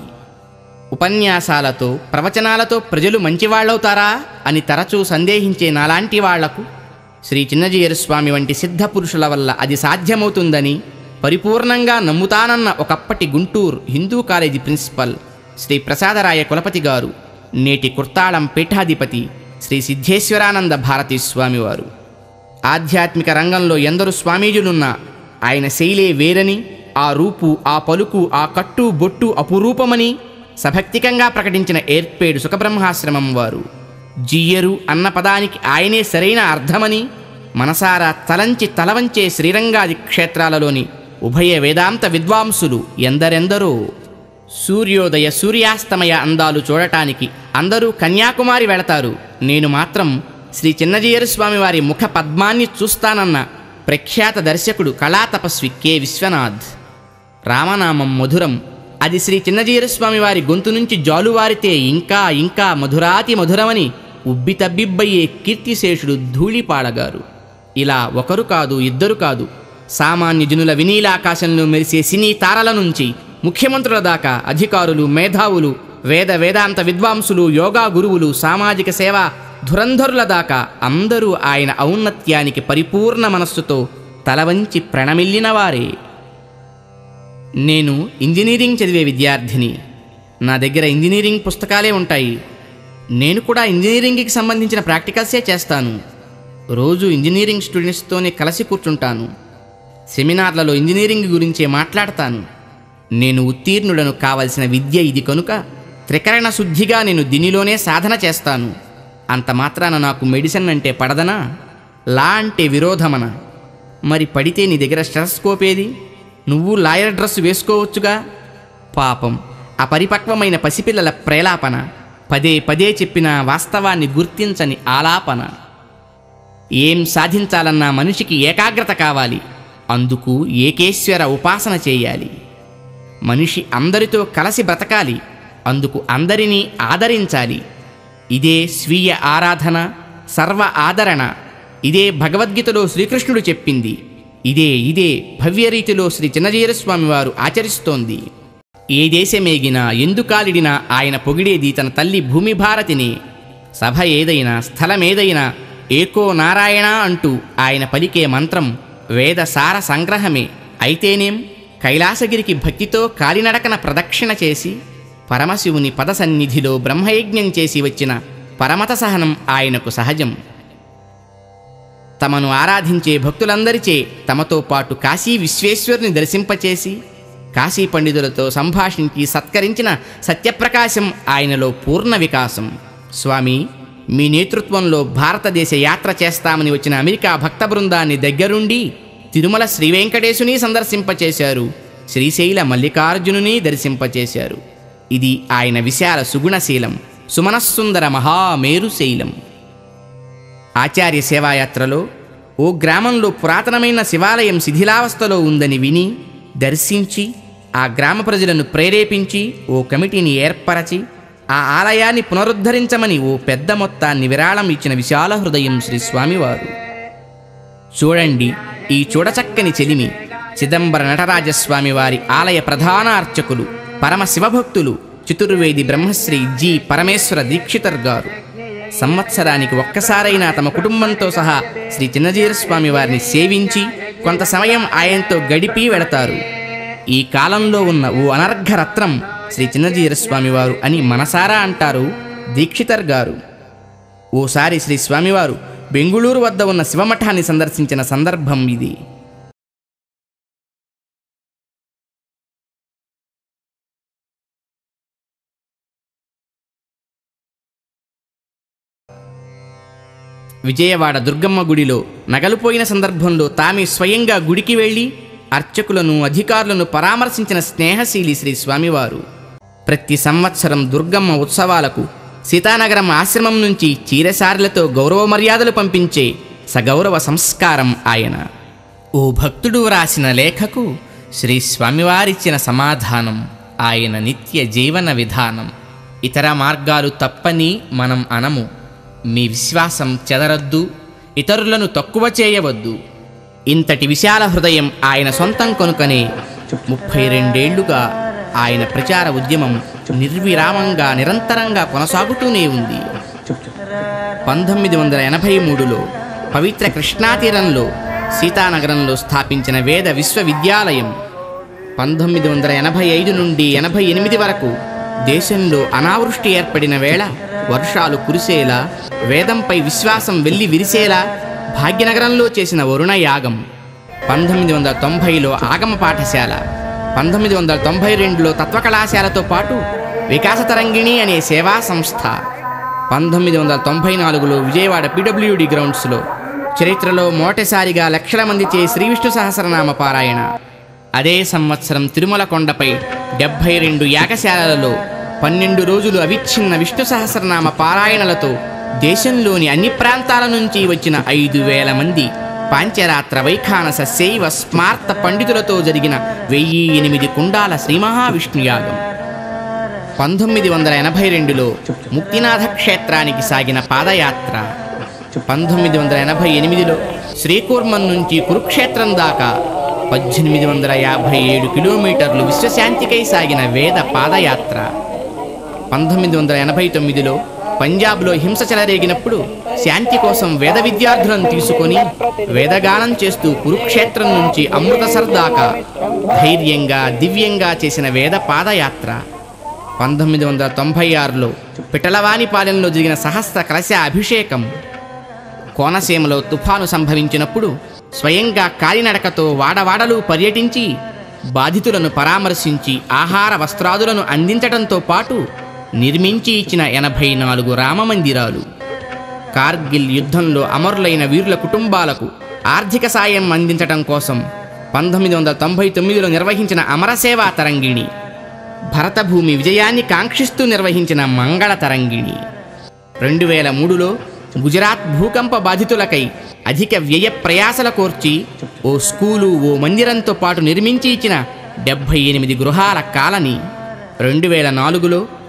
ఉపన్యాసాలతో ప్రవచనాలతో ప్రజలు మంచివాళ్లవుతారా అని తరచూ సందేహించే నాలాంటి వాళ్లకు శ్రీ చిన్నజీయరు స్వామి వంటి సిద్ధ పురుషుల వల్ల అది సాధ్యమవుతుందని పరిపూర్ణంగా నమ్ముతానన్న ఒకప్పటి గుంటూరు హిందూ కాలేజీ ప్రిన్సిపల్ శ్రీ ప్రసాదరాయ కులపతి గారు, నేటి కుర్తాళం పీఠాధిపతి శ్రీ సిద్ధేశ్వరానంద భారతీ స్వామివారు. ఆధ్యాత్మిక రంగంలో ఎందరు స్వామీజులున్నా ఆయన శైలే వేరని, ఆ రూపు, ఆ పలుకు, ఆ కట్టు బొట్టు అపురూపమని సభక్తికంగా ప్రకటించిన ఏర్పేడు సుఖబ్రహ్మాశ్రమం వారు. జియ్యరు అన్న పదానికి ఆయనే సరైన అర్థమని మనసారా తలంచి తలవంచే శ్రీరంగాది క్షేత్రాలలోని ఉభయ వేదాంత విద్వాంసులు ఎందరెందరో. సూర్యోదయ సూర్యాస్తమయ అందాలు చూడటానికి అందరూ కన్యాకుమారి వెళతారు, నేను మాత్రం శ్రీ చిన్నజీయరు స్వామివారి ముఖ పద్మాన్ని చూస్తానన్న ప్రఖ్యాత దర్శకుడు కళాతపస్వి కె విశ్వనాథ్. రామనామం మధురం, అది శ్రీ చిన్నజీయరు స్వామివారి గొంతు నుంచి జాలువారితే ఇంకా ఇంకా మధురాతి మధురమని ఉబ్బి తబ్బిబ్బయ్యే కీర్తిశేషుడు ధూళిపాడగారు. ఇలా ఒకరు కాదు, ఇద్దరు కాదు, సామాన్య జనుల వినీలాకాశంలో మెరిసే సినీ తారల నుంచి ముఖ్యమంత్రుల దాకా అధికారులు, మేధావులు, వేద వేదాంత విద్వాంసులు, యోగా గురువులు, సామాజిక సేవా ధురంధరుల దాకా అందరూ ఆయన ఔన్నత్యానికి పరిపూర్ణ మనస్సుతో తలవంచి ప్రణమిల్లిన వారే. నేను ఇంజనీరింగ్ చదివే విద్యార్థిని. నా దగ్గర ఇంజనీరింగ్ పుస్తకాలే ఉంటాయి. నేను కూడా ఇంజనీరింగ్కి సంబంధించిన ప్రాక్టికల్సే చేస్తాను. రోజు ఇంజనీరింగ్ స్టూడెంట్స్తోనే కలిసి కూర్చుంటాను. సెమినార్లలో ఇంజనీరింగ్ గురించే మాట్లాడతాను. నేను ఉత్తీర్ణులను కావలసిన విద్య ఇది కనుక త్రికరణ శుద్ధిగా నేను దీనిలోనే సాధన చేస్తాను. అంత మాత్రాన నాకు మెడిసిన్ అంటే పడదనా? లా అంటే విరోధమనా? మరి పడితే నీ దగ్గర స్టెథోస్కోప్ ఏది? నువ్వు లాయర్ డ్రెస్ వేసుకోవచ్చుగా. పాపం అపరిపక్వమైన పసిపిల్లల ప్రేలాపన, పదే పదే చెప్పిన వాస్తవాన్ని గుర్తించని ఆలాపన. ఏం సాధించాలన్నా మనిషికి ఏకాగ్రత కావాలి. అందుకు ఏకేశ్వర ఉపాసన చేయాలి. మనిషి అందరితో కలిసి బ్రతకాలి. అందుకు అందరినీ ఆదరించాలి. ఇదే స్వీయ ఆరాధన, సర్వ ఆదరణ. ఇదే భగవద్గీతలో శ్రీకృష్ణుడు చెప్పింది. ఇదే ఇదే భవ్యరీతిలో శ్రీ చిన్నజీయరస్వామి వారు ఆచరిస్తోంది. ఏ దేశమేగినా ఎందుకాలిడినా ఆయన పొగిడేది తన తల్లి భూమి భారతిని. సభ ఏదైనా స్థలమేదైనా ఏకో నారాయణ అంటూ ఆయన పలికే మంత్రం వేద సార సంగ్రహమే. అయితేనేం కైలాసగిరికి భక్తితో కాలినడకన ప్రదక్షిణ చేసి పరమశివుని పద సన్నిధిలో బ్రహ్మయజ్ఞం చేసి వచ్చిన పరమత సహనం ఆయనకు సహజం. తమను ఆరాధించే భక్తులందరిచే తమతో పాటు కాశీ విశ్వేశ్వరుని దర్శింపచేసి కాశీ పండితులతో సంభాషించి సత్కరించిన సత్యప్రకాశం ఆయనలో పూర్ణ వికాసం. స్వామి, మీ నేతృత్వంలో భారతదేశ యాత్ర చేస్తామని వచ్చిన అమెరికా భక్త బృందాన్ని దగ్గరుండి తిరుమల శ్రీవెంకటేశుని సందర్శింపచేశారు, శ్రీశైల మల్లికార్జునుని దర్శింపచేశారు. ఇది ఆయన విశాల సుగుణశీలం, సుమనస్సుందర మహామేరుశైలం. ఆచార్య సేవాయాత్రలో ఓ గ్రామంలో పురాతనమైన శివాలయం శిథిలావస్థలో ఉందని విని దర్శించి ఆ గ్రామ ప్రజలను ప్రేరేపించి ఓ కమిటీని ఏర్పరచి ఆ ఆలయాన్ని పునరుద్ధరించమని ఓ పెద్ద మొత్తాన్ని విరాళం ఇచ్చిన విశాల హృదయం శ్రీ స్వామివారు. చూడండి, ఈ చూడచక్కని చెలిమి చిదంబర నటరాజస్వామి వారి ఆలయ ప్రధాన అర్చకులు పరమ శివభక్తులు చతుర్వేది బ్రహ్మశ్రీ జి పరమేశ్వర దీక్షితర్ గారు. సంవత్సరానికి ఒక్కసారైనా తమ కుటుంబంతో సహా శ్రీ చిన్నజీయరస్వామి వారిని సేవించి కొంత సమయం ఆయనతో గడిపి వెళతారు. ఈ కాలంలో ఉన్న ఓ అనర్ఘరత్నం శ్రీ చిన్నజీయరస్వామి వారు అని మనసారా అంటారు దీక్షితర్ గారు. ఓసారి శ్రీ స్వామివారు బెంగుళూరు వద్ద ఉన్న శివమఠాన్ని సందర్శించిన సందర్భం ఇది. విజయవాడ దుర్గమ్మ గుడిలో నగలుపోయిన సందర్భంలో తామే స్వయంగా గుడికి వెళ్ళి అర్చకులను అధికారులను పరామర్శించిన స్నేహశీలి శ్రీ స్వామివారు. ప్రతి సంవత్సరం దుర్గమ్మ ఉత్సవాలకు సీతానగరం ఆశ్రమం నుంచి చీరసారులతో గౌరవ మర్యాదలు పంపించే సగౌరవ సంస్కారం ఆయన. ఓ భక్తుడు వ్రాసిన లేఖకు శ్రీ స్వామివారిచ్చిన సమాధానం ఆయన నిత్య జీవన విధానం. ఇతర మార్గాలు తప్పని మనం అనము. మీ విశ్వాసం చెదరద్దు, ఇతరులను తక్కువ చేయవద్దు. ఇంతటి విశాల హృదయం ఆయన సొంతం కనుకనే ముప్పై రెండేళ్లుగా ఆయన ప్రచార ఉద్యమం నిర్విరామంగా నిరంతరంగా కొనసాగుతూనే ఉంది. పంతొమ్మిది వందల ఎనభై మూడులో పవిత్ర కృష్ణాతీరంలో సీతానగరంలో స్థాపించిన వేద విశ్వవిద్యాలయం పంతొమ్మిది వందల ఎనభై ఐదు నుండి ఎనభై ఎనిమిది వరకు దేశంలో అనావృష్టి ఏర్పడిన వేళ వర్షాలు కురిసేలా, వేదంపై విశ్వాసం వెళ్లి విరిసేలా భాగ్యనగరంలో చేసిన వరుణ యాగం, పంతొమ్మిది వందల తొంభైలో ఆగమ పాఠశాల, పంతొమ్మిది వందల తొంభై రెండులో తత్వకళాశాలతో పాటు వికాస తరంగిణి అనే సేవా సంస్థ, పంతొమ్మిది వందల తొంభై నాలుగులో విజయవాడ పీడబ్ల్యూడి గ్రౌండ్స్లో చరిత్రలో మొదటిసారిగా లక్షల మంది చే శ్రీ విష్ణు సహస్రనామ పారాయణ, అదే సంవత్సరం తిరుమల కొండపై డెబ్భై రెండు యాగశాలలలో పన్నెండు రోజులు అవిచ్ఛిన్న విష్ణు సహస్రనామ పారాయణలతో దేశంలోని అన్ని ప్రాంతాల నుంచి వచ్చిన ఐదు వేల మంది పాంచరాత్ర వైఖానస శైవ స్మార్త పండితులతో జరిగిన వెయ్యి ఎనిమిది కుండాల శ్రీ మహావిష్ణు యాగం, పంతొమ్మిది వందల ఎనభై రెండులో ముక్తినాథ క్షేత్రానికి సాగిన పాదయాత్ర, పంతొమ్మిది వందల ఎనభై ఎనిమిదిలో శ్రీకూర్మం నుంచి కురుక్షేత్రం దాకా పద్దెనిమిది వందల యాభై ఏడు కిలోమీటర్లు విశ్వశాంతికై సాగిన వేద పాదయాత్ర, పంతొమ్మిది వందల ఎనభై తొమ్మిదిలో పంజాబ్లో హింస చెలరేగినప్పుడు శాంతి కోసం వేద విద్యార్థులను తీసుకొని వేదగానం చేస్తూ కురుక్షేత్రం నుంచి అమృతసర్ దాకా ధైర్యంగా దివ్యంగా చేసిన వేద పాదయాత్ర, పంతొమ్మిది వందల తొంభై ఆరులో పిటలవానిపాలెంలో జరిగిన సహస్ర కలశ అభిషేకం, కోనసీమలో తుఫాను సంభవించినప్పుడు స్వయంగా కాలినడకతో వాడవాడలు పర్యటించి బాధితులను పరామర్శించి ఆహార వస్త్రాదులను అందించడంతో పాటు నిర్మించి ఇచ్చిన ఎనభై నాలుగు రామమందిరాలు, కార్గిల్ యుద్ధంలో అమరులైన వీరుల కుటుంబాలకు ఆర్థిక సాయం అందించడం కోసం పంతొమ్మిది వందల తొంభై తొమ్మిదిలో నిర్వహించిన అమరసేవా తరంగిణి, భరతభూమి విజయాన్ని కాంక్షిస్తూ నిర్వహించిన మంగళ తరంగిణి, రెండు వేల మూడులో గుజరాత్ భూకంప బాధితులకై అధిక వ్యయ ప్రయాసల కోర్చి ఓ స్కూలు ఓ మందిరంతో పాటు నిర్మించి ఇచ్చిన డెబ్భై ఎనిమిది గృహాల కాలనీ, రెండు వేల నాలుగులో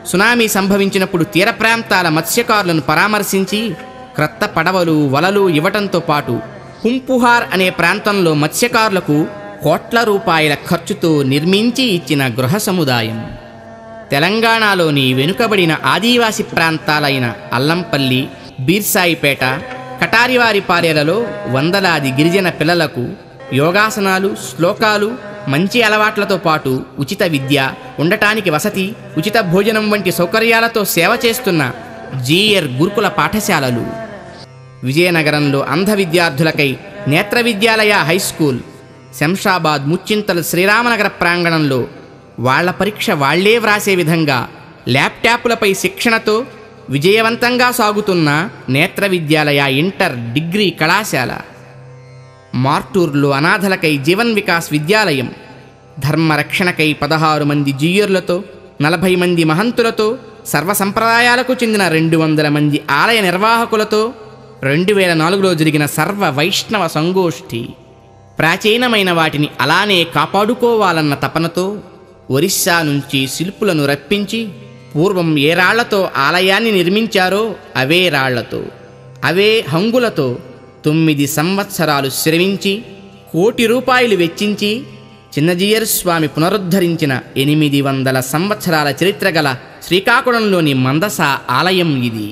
సునామీ సంభవించినప్పుడు తీర ప్రాంతాల మత్స్యకారులను పరామర్శించి క్రొత్త పడవలు వలలు ఇవ్వటంతో పాటు కుంపుహార్ అనే ప్రాంతంలో మత్స్యకారులకు కోట్ల రూపాయల ఖర్చుతో నిర్మించి ఇచ్చిన గృహ సముదాయం. తెలంగాణలోని వెనుకబడిన ఆదివాసి ప్రాంతాలైన అల్లంపల్లి, బీర్సాయిపేట, కటారివారిపాలెలలో వందలాది గిరిజన పిల్లలకు యోగాసనాలు, శ్లోకాలు, మంచి అలవాట్లతో పాటు ఉచిత విద్య, ఉండటానికి వసతి, ఉచిత భోజనం వంటి సౌకర్యాలతో సేవ చేస్తున్న జీఎర్ గురుకుల పాఠశాలలు. విజయనగరంలో అంధ విద్యార్థులకై నేత్ర విద్యాలయ హైస్కూల్, శంషాబాద్ ముచ్చింతల శ్రీరామనగర ప్రాంగణంలో వాళ్ల పరీక్ష వాళ్లే వ్రాసే విధంగా ల్యాప్టాప్లపై శిక్షణతో విజయవంతంగా సాగుతున్న నేత్ర విద్యాలయ ఇంటర్, డిగ్రీ కళాశాల. మార్టూర్లో అనాథలకై జీవన్ వికాస్ విద్యాలయం, ధర్మరక్షణకై పదహారు మంది జీయర్లతో, నలభై మంది మహంతులతో, సర్వసంప్రదాయాలకు చెందిన రెండు వందల మంది ఆలయ నిర్వాహకులతో రెండు వేల నాలుగులో జరిగిన సర్వ వైష్ణవ సంగోష్ఠి. ప్రాచీనమైన వాటిని అలానే కాపాడుకోవాలన్న తపనతో ఒరిస్సా నుంచి శిల్పులను రప్పించి పూర్వం ఏ రాళ్లతో ఆలయాన్ని నిర్మించారో అవే రాళ్లతో, అవే హంగులతో తొమ్మిది సంవత్సరాలు శ్రమించి కోటి రూపాయలు వెచ్చించి చిన్నజీయర్ స్వామి పునరుద్ధరించిన ఎనిమిది వందల సంవత్సరాల చరిత్ర గల శ్రీకాకుళంలోని మందస ఆలయం ఇది.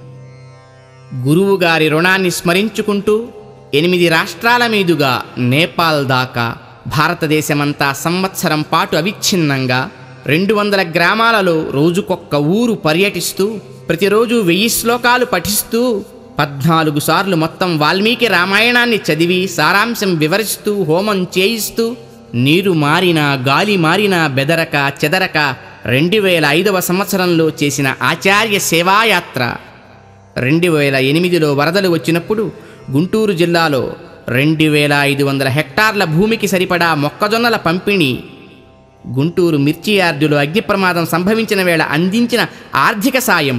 గురువుగారి రుణాన్ని స్మరించుకుంటూ ఎనిమిది రాష్ట్రాల మీదుగా నేపాల్ దాకా భారతదేశమంతా సంవత్సరం పాటు అవిచ్ఛిన్నంగా రెండు వందల గ్రామాలలో రోజుకొక్క ఊరు పర్యటిస్తూ ప్రతిరోజు వెయ్యి శ్లోకాలు పఠిస్తూ పద్నాలుగు సార్లు మొత్తం వాల్మీకి రామాయణాన్ని చదివి సారాంశం వివరిస్తూ హోమం చేయిస్తూ నీరు మారినా గాలి మారినా బెదరక చెదరక రెండు వేల ఐదవ సంవత్సరంలో చేసిన ఆచార్య సేవాయాత్ర. రెండు వేల ఎనిమిదిలో వరదలు వచ్చినప్పుడు గుంటూరు జిల్లాలో రెండు వేల ఐదు వందల హెక్టార్ల భూమికి సరిపడా మొక్కజొన్నల పంపిణీ, గుంటూరు మిర్చి యార్డులో అగ్ని ప్రమాదం సంభవించిన వేళ అందించిన ఆర్థిక సాయం,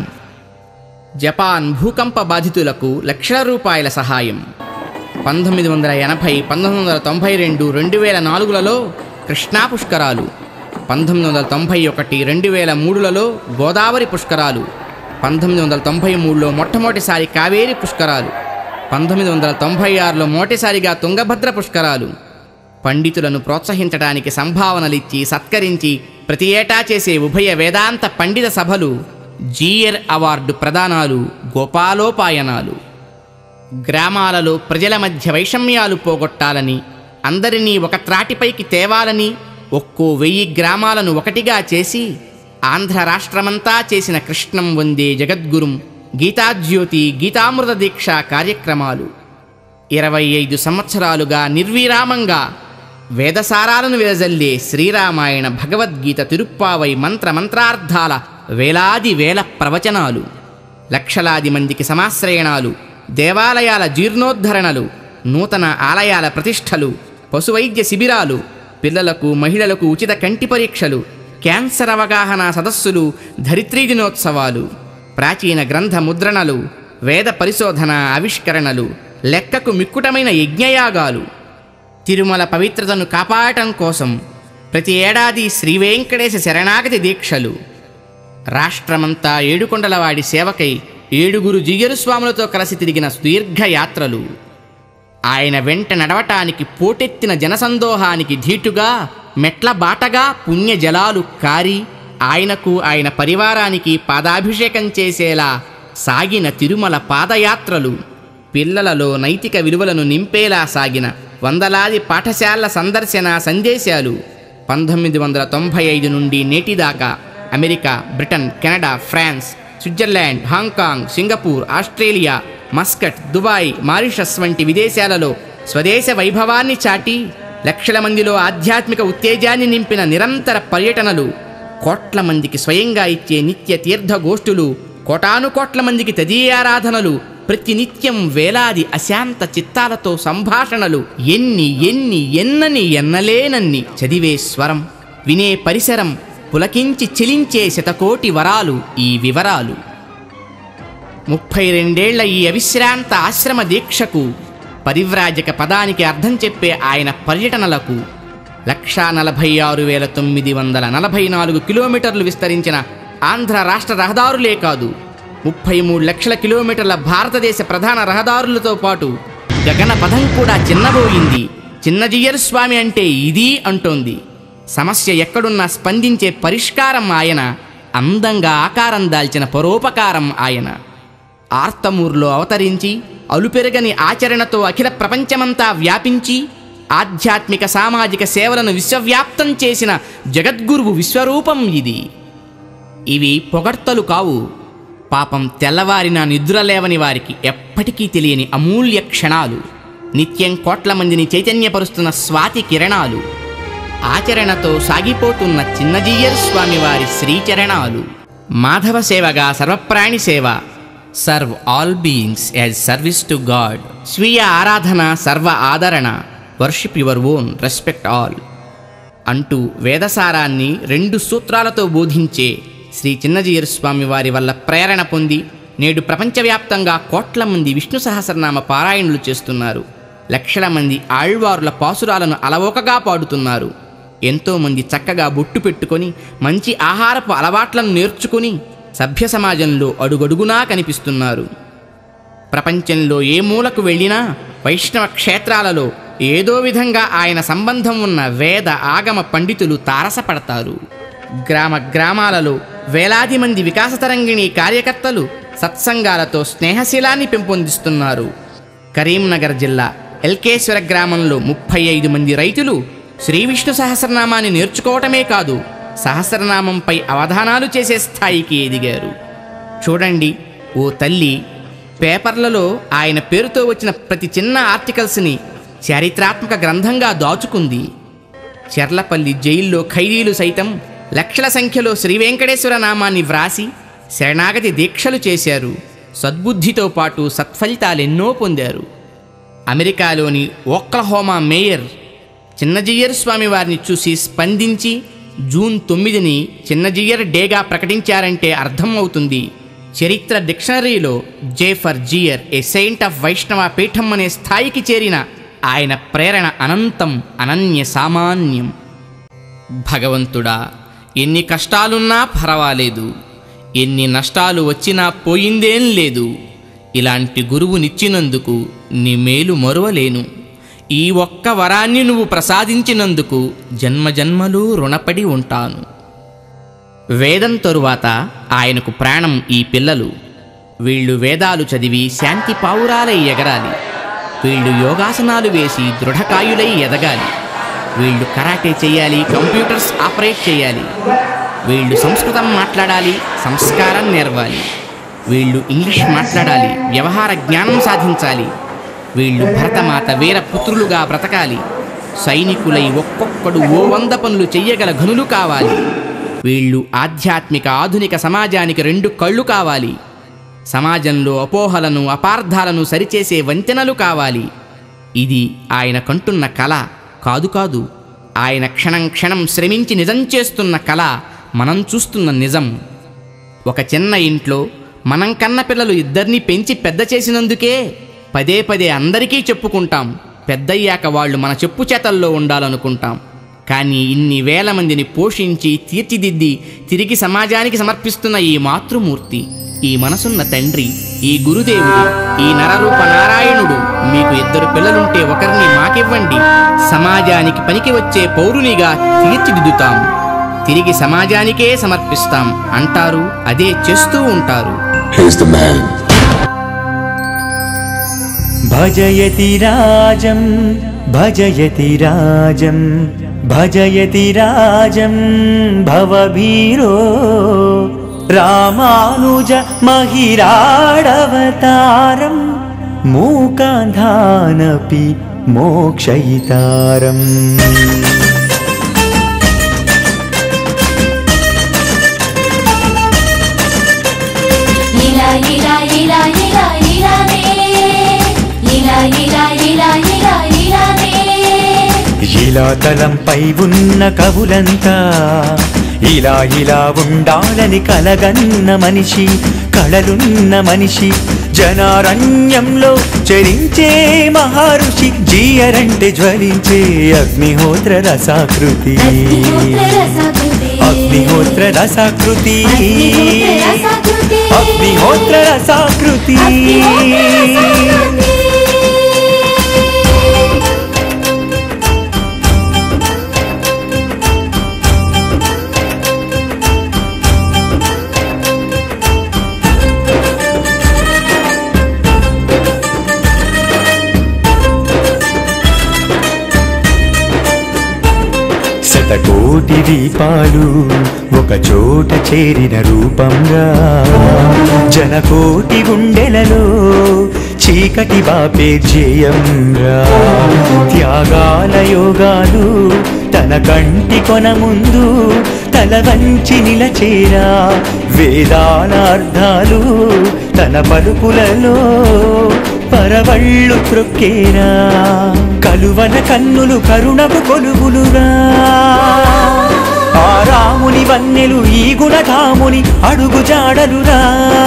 జపాన్ భూకంప బాధితులకు లక్షల రూపాయల సహాయం, పంతొమ్మిది వందల ఎనభై పంతొమ్మిది వందల తొంభై రెండు రెండు వేల నాలుగులలో కృష్ణా పుష్కరాలు, పంతొమ్మిది వందల తొంభై ఒకటి రెండు వేల మూడులలో గోదావరి పుష్కరాలు, పంతొమ్మిది వందల తొంభై మూడులో మొట్టమొదటిసారి కావేరి పుష్కరాలు, పంతొమ్మిది వందల తొంభై ఆరులో మొదటిసారిగా తుంగభద్ర పుష్కరాలు. పండితులను ప్రోత్సహించడానికి సంభావనలిచ్చి సత్కరించి ప్రతి ఏటా చేసే ఉభయ వేదాంత పండిత సభలు, జీఎర్ అవార్డు ప్రదానాలు, గోపాలోపాయనాలు. గ్రామాలలో ప్రజల మధ్య వైషమ్యాలు పోగొట్టాలని, అందరినీ ఒక త్రాటిపైకి తేవాలని ఒక్కో వెయ్యి గ్రామాలను ఒకటిగా చేసి ఆంధ్ర రాష్ట్రమంతా చేసిన కృష్ణం వందే జగద్గురుం, గీతాజ్యోతి, గీతామృత దీక్ష కార్యక్రమాలు. ఇరవై ఐదు సంవత్సరాలుగా నిర్విరామంగా వేదసారాలను వెదజల్లే శ్రీరామాయణ భగవద్గీత తిరుప్పావై మంత్ర మంత్రార్థాల వేలాది వేల ప్రవచనాలు, లక్షలాది మందికి సమాశ్రయణాలు, దేవాలయాల జీర్ణోద్ధరణలు, నూతన ఆలయాల ప్రతిష్టలు, పశువైద్య శిబిరాలు, పిల్లలకు మహిళలకు ఉచిత కంటి పరీక్షలు, క్యాన్సర్ అవగాహన సదస్సులు, ధరిత్రీ దినోత్సవాలు, ప్రాచీన గ్రంథ ముద్రణలు, వేద పరిశోధన ఆవిష్కరణలు, లెక్కకు మిక్కుటమైన యజ్ఞయాగాలు. తిరుమల పవిత్రతను కాపాడటం కోసం ప్రతి ఏడాది శ్రీవేంకటేశ శరణాగతి దీక్షలు. రాష్ట్రమంతా ఏడుకొండలవాడి సేవకై ఏడుగురు జియ్యరు స్వాములతో కలిసి తిరిగిన సుదీర్ఘ యాత్రలు. ఆయన వెంట నడవటానికి పోటెత్తిన జనసందోహానికి ధీటుగా మెట్ల బాటగా పుణ్య జలాలు కారి ఆయనకు ఆయన పరివారానికి పాదాభిషేకం చేసేలా సాగిన తిరుమల పాదయాత్రలు. పిల్లలలో నైతిక విలువలను నింపేలా సాగిన వందలాది పాఠశాలల సందర్శన సందేశాలు. పంతొమ్మిది వందల తొంభై ఐదు నుండి నేటిదాకా America, Britain, Canada, France, Switzerland, Hong Kong, Singapore, Australia, Muscat, Dubai, Mauritius వంటి విదేశాలలో స్వదేశ వైభవాన్ని చాటి లక్షల మందిలో ఆధ్యాత్మిక ఉత్తేజాన్ని నింపిన నిరంతర పర్యటనలు, కోట్ల మందికి స్వయంగా ఇచ్చే నిత్య తీర్థ గోష్ఠులు, కోటాను కోట్ల మందికి తదీయారాధనలు, ప్రతినిత్యం వేలాది అశాంత చిత్తాలతో సంభాషణలు, ఎన్ని ఎన్ని ఎన్నని ఎన్నలేనన్ని చదివే స్వరం, వినే పరిసరం, పులకించి చెలించే శతకోటి వరాలు ఈ వివరాలు. ముప్పై రెండేళ్ల ఈ అవిశ్రాంత ఆశ్రమ దీక్షకు, పరివ్రాజక పదానికి అర్థం చెప్పే ఆయన పర్యటనలకు, లక్షా నలభై ఆరు వేల తొమ్మిది వందల నలభై నాలుగు కిలోమీటర్లు విస్తరించిన ఆంధ్ర రాష్ట్ర రహదారులే కాదు, ముప్పై మూడు లక్షల కిలోమీటర్ల భారతదేశ ప్రధాన రహదారులతో పాటు గగన పథం కూడా చిన్నబోయింది. చిన్నజీయర్ స్వామి అంటే ఇది అంటోంది. సమస్య ఎక్కడున్నా స్పందించే పరిష్కారం ఆయన, అందంగా ఆకారం దాల్చిన పరోపకారం ఆయన. ఆర్తమూర్లో అవతరించి అలుపెరగని ఆచరణతో అఖిల ప్రపంచమంతా వ్యాపించి ఆధ్యాత్మిక సామాజిక సేవలను విశ్వవ్యాప్తం చేసిన జగద్గురువు విశ్వరూపం ఇది. ఇవి పొగడ్తలు కావు, పాపం తెల్లవారిన నిద్రలేవని వారికి ఎప్పటికీ తెలియని అమూల్య క్షణాలు, నిత్యం కోట్ల మందిని చైతన్యపరుస్తున్న స్వాతి కిరణాలు, ఆచరణతో సాగిపోతున్న చిన్నజీయర్ స్వామివారి శ్రీచరణాలు. మాధవ సేవగా సర్వప్రాణి సేవ, serve all beings as service to God. స్వీయ ఆరాధన, సర్వ ఆదరణ, worship your own, respect all అంటూ వేదసారాన్ని రెండు సూత్రాలతో బోధించే శ్రీ చిన్నజీయర్ స్వామి వారి వల్ల ప్రేరణ పొంది నేడు ప్రపంచవ్యాప్తంగా కోట్ల మంది విష్ణు సహస్రనామ పారాయణలు చేస్తున్నారు. లక్షల మంది ఆళ్వారుల పాసురాలను అలవోకగా పాడుతున్నారు. ఎంతోమంది చక్కగా బొట్టు పెట్టుకొని మంచి ఆహారపు అలవాట్లను నేర్చుకుని సభ్య సమాజంలో అడుగడుగునా కనిపిస్తున్నారు. ప్రపంచంలో ఏ మూలకు వెళ్ళినా వైష్ణవ క్షేత్రాలలో ఏదో విధంగా ఆయన సంబంధం ఉన్న వేద ఆగమ పండితులు తారసపడతారు. గ్రామ గ్రామాలలో వేలాది మంది వికాసతరంగిణి కార్యకర్తలు సత్సంగాలతో స్నేహశీలాన్ని పెంపొందిస్తున్నారు. కరీంనగర్ జిల్లా ఎల్కేశ్వర గ్రామంలో ముప్పై ఐదు మంది రైతులు శ్రీ విష్ణు సహస్రనామాన్ని నేర్చుకోవటమే కాదు, సహస్రనామంపై అవధానాలు చేసే స్థాయికి ఎదిగారు. చూడండి ఓ తల్లి, పేపర్లలో ఆయన పేరుతో వచ్చిన ప్రతి చిన్న ఆర్టికల్స్ని చారిత్రాత్మక గ్రంథంగా దాచుకుంది. చెర్లపల్లి జైల్లో ఖైదీలు సైతం లక్షల సంఖ్యలో శ్రీ వెంకటేశ్వర నామాన్ని వ్రాసి శరణాగతి దీక్షలు చేశారు. సద్బుద్ధితో పాటు సత్ఫలితాలెన్నో పొందారు. అమెరికాలోని ఓక్లహోమా మేయర్ చిన్నజీయర్ స్వామి వారిని చూసి స్పందించి జూన్ తొమ్మిదిని చిన్నజీయర్ డేగా ప్రకటించారంటే అర్థం అవుతుంది. చరిత్ర డిక్షనరీలో J for Jeeyar, a saint of Vaishnava పీఠం అనే స్థాయికి చేరిన ఆయన ప్రేరణ అనంతం, అనన్య సామాన్యం. భగవంతుడా, ఎన్ని కష్టాలున్నా పర్వాలేదు, ఎన్ని నష్టాలు వచ్చినా పోయిందేం లేదు. ఇలాంటి గురువునిచ్చినందుకు నీ మేలు మరువలేను. ఈ ఒక్క వరాన్ని నువ్వు ప్రసాదించినందుకు జన్మజన్మలు రుణపడి ఉంటాను. వేదం తరువాత ఆయనకు ప్రాణం ఈ పిల్లలు. వీళ్ళు వేదాలు చదివి శాంతి పావురాలై ఎగరాలి. వీళ్ళు యోగాసనాలు వేసి దృఢకాయులై ఎదగాలి. వీళ్ళు కరాటే చేయాలి, కంప్యూటర్స్ ఆపరేట్ చేయాలి. వీళ్ళు సంస్కృతం మాట్లాడాలి, సంస్కారం నేర్వాలి. వీళ్ళు ఇంగ్లీష్ మాట్లాడాలి, వ్యవహార జ్ఞానం సాధించాలి. వీళ్ళు భరతమాత వీర పుత్రులుగా బ్రతకాలి. సైనికులై ఒక్కొక్కడు ఓ వంద పనులు చెయ్యగల ఘనులు కావాలి. వీళ్ళు ఆధ్యాత్మిక ఆధునిక సమాజానికి రెండు కళ్ళు కావాలి. సమాజంలో అపోహలను అపార్థాలను సరిచేసే వంతెనలు కావాలి. ఇది ఆయన కంటున్న కళ కాదు కాదు, ఆయన క్షణం క్షణం శ్రమించి నిజం చేస్తున్న కళ, మనం చూస్తున్న నిజం. ఒక చిన్న ఇంట్లో మనం కన్న పిల్లలు ఇద్దరినీ పెంచి పెద్ద చేసినందుకే పదే పదే అందరికీ చెప్పుకుంటాం. పెద్దయ్యాక వాళ్ళు మన చెప్పు చేతల్లో ఉండాలనుకుంటాం. కానీ ఇన్ని వేల మందిని పోషించి తీర్చిదిద్ది తిరిగి సమాజానికి సమర్పిస్తున్న ఈ మాతృమూర్తి, ఈ మనసున్న తండ్రి, ఈ గురుదేవుడు, ఈ నరరూప నారాయణుడు, మీకు ఇద్దరు పిల్లలుంటే ఒకరిని మాకివ్వండి, సమాజానికి పనికి వచ్చే పౌరునిగా తీర్చిదిద్దుతాం, తిరిగి సమాజానికే సమర్పిస్తాం అంటారు. అదే చేస్తూ ఉంటారు. భజయతి రాజం భజయతి రాజం భజయతి రాజం భవభీరో రామానుజ మహిరాడవతారం మూకాంధానపి మోక్షయితారం. ఇలా ఇలా ఇలా ఇలా ఇలానే ఇలా ఇలా ఇలా ఇలా ఇలానే. ఇలా తలంపై ఉన్న కవులంతా ఇలా ఇలా ఉండాలని కలగన్న మనిషి కళలున్న మనిషి జనారణ్యంలో చరించే మహర్షి జీయరంటే జ్వలించే అగ్నిహోత్ర రసాకృతి అగ్నిహోత్ర రసాకృతి అగ్నిహోత్ర రసాకృతి శతకోటి దీపాలు ఒక చోట చేరిన రూపంగా జనకోటి గుండెలలో చీకటి బాపే జయంగా త్యాగాల యోగాలు తన కంటి కొన ముందు తల వంచి నిలచేరా వేదాల అర్థాలు తన పలుకులలో పరవళ్ళు త్రొక్కేరా కలువన కన్నులు కరుణకు కొలువులురా ఆ రాముని వన్నెలు ఈ గుణధాముని అడుగు జాడలురా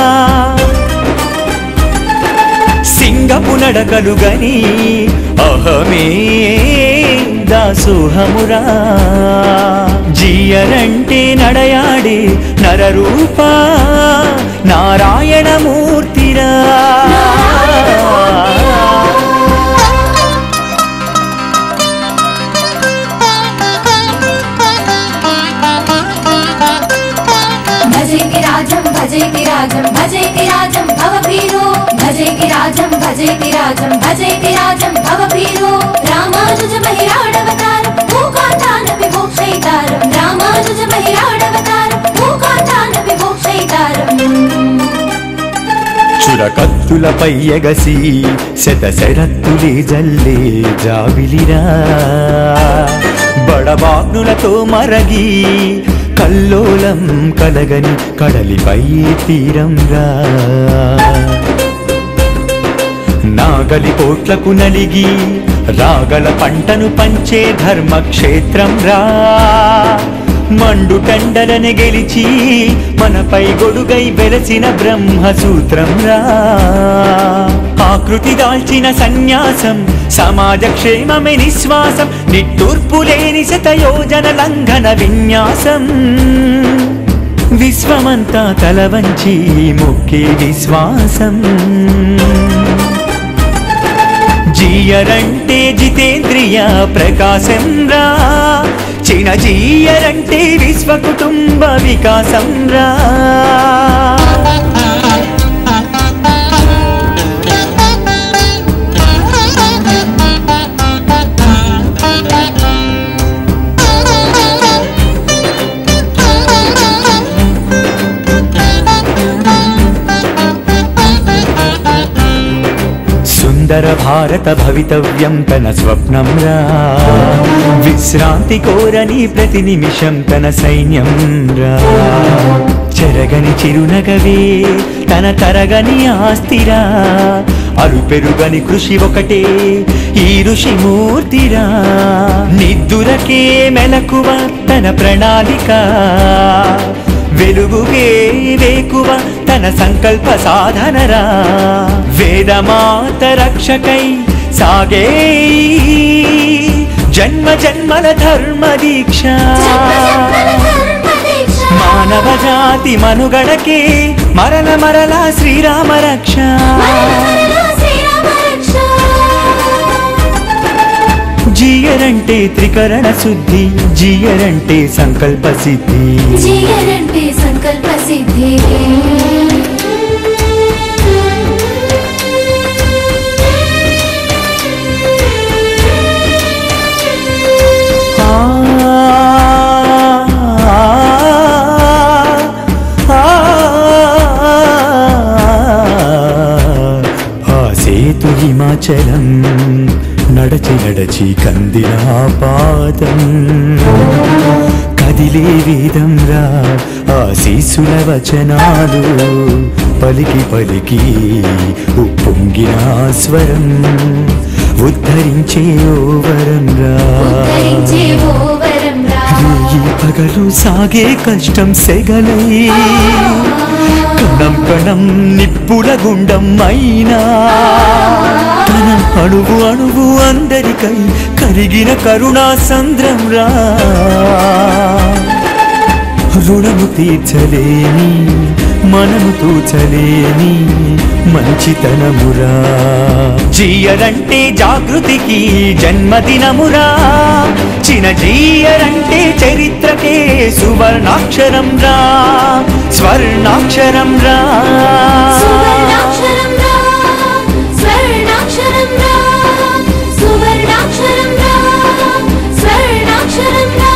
సింగపు నడకలు గని అహమే దాసోహమురా జీయరంటే నడయాడే నరరూపా నారాయణమూర్తిరా భజేతి రాజం భజేతి రాజం భవభీరో భజేతి రాజం భజేతి రాజం భజేతి రాజం భవభీరో రామానుజ మహిళాడవతారం మూకాంతాన విమోక్షయితారం రామానుజ మహిళాడవతారం మూకాంతాన విమోక్షయితారం చురకత్తులపై ఎగసి శత శరత్తులే జల్లే జావిలిరా బడబాగ్నులతో మరగి కల్లోలం కలగని కడలిపై తీరంగా నాగలి కోట్లకు నలిగి రాగల పంటను పంచే ధర్మక్షేత్రం రా మండు టండలని గెలిచి మనపై గొడుగై వెలసిన బ్రహ్మసూత్రం రా ఆకృతి దాల్చిన సన్యాసం సమాజ క్షేమమే నిశ్వాసం నిట్టూర్పు లేని శతయోజన లంఘన విన్యాసం విశ్వమంతా తల వంచి మొక్కే విశ్వాసం జీయరంటే జితేంద్రియ ప్రకాశం రా చిన్న జీయరంటే విశ్వ కుటుంబ వికాసం రా సుందర భారత భవితవ్యం తన స్వప్నం రా విశ్రాంతి కోరని ప్రతి నిమిషం తన సైన్యం రా చెరగని చిరునగవే తన తరగని ఆస్తిరా అరుపెరుగని కృషి ఒకటే ఈ ఋషి మూర్తిరా నిద్దురకే మెలకువ తన ప్రణాళిక వెలుగుగే వేకువ తన సంకల్ప సాధనరా వేదమాత రక్షకై సాగే జన్మ జన్మల ధర్మ దీక్ష మానవ జాతి మనుగడకే మరల మరల శ్రీరామ రక్ష జీయరంటే త్రికరణ శుద్ధి జీయరంటే సంకల్ప సిద్ధి జీయరంటే సంకల్ప సిద్ధి హిమాచలం నడచి నడచి కందిన పాదం కదిలే వేదం రా ఆశీసుల వచనాలు పలికి పలికి ఉప్పొంగిన స్వరం ఉద్ధరించే ఓ వరం రా ఈ పగలు సాగే కష్టం సెగలై కణం కణం నిప్పుల గుండం అయినా తన అణువు అణువు అందరికై కరిగిన కరుణా సంద్రం రా రుణము తీర్చలేని మనము తూచలేని మంచితనమురా జీయరంటే జాగృతికి జన్మదినమురా చినజీయరంటే చరిత్రకే సువర్ణాక్షరం రా స్వర్ణాక్షరం రా సువర్ణాక్షరం రా స్వర్ణాక్షరం రా సువర్ణాక్షరం రా స్వర్ణాక్షరం రా.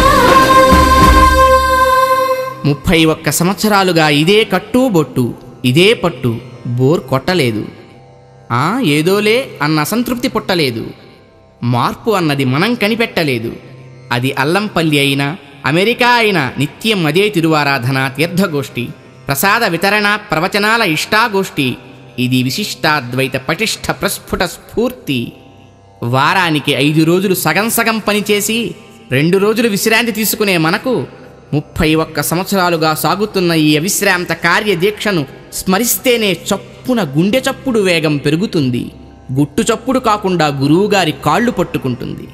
ముప్పై ఒక్క సంవత్సరాలుగా ఇదే కట్టు బొట్టు ఇదే పట్టు బోర్ కొట్టలేదు. ఆ ఏదోలే అన్న అసంతృప్తి పుట్టలేదు. మార్పు అన్నది మనం కనిపెట్టలేదు. అది అల్లంపల్లి అయినా అమెరికా అయినా నిత్యం అదే తిరువారాధన తీర్థగోష్ఠి ప్రసాద వితరణ ప్రవచనాల ఇష్టాగోష్ఠి. ఇది విశిష్టాద్వైత పటిష్ట ప్రస్ఫుట స్ఫూర్తి. వారానికి ఐదు రోజులు సగం సగం పనిచేసి రెండు రోజులు విశ్రాంతి తీసుకునే మనకు ముప్పై ఒక్క సంవత్సరాలుగా సాగుతున్న ఈ అవిశ్రాంత కార్యదీక్షను స్మరిస్తేనే చప్పున గుండె చప్పుడు వేగం పెరుగుతుంది. గుట్టు చప్పుడు కాకుండా గురువుగారి కాళ్ళు పట్టుకుంటుంది.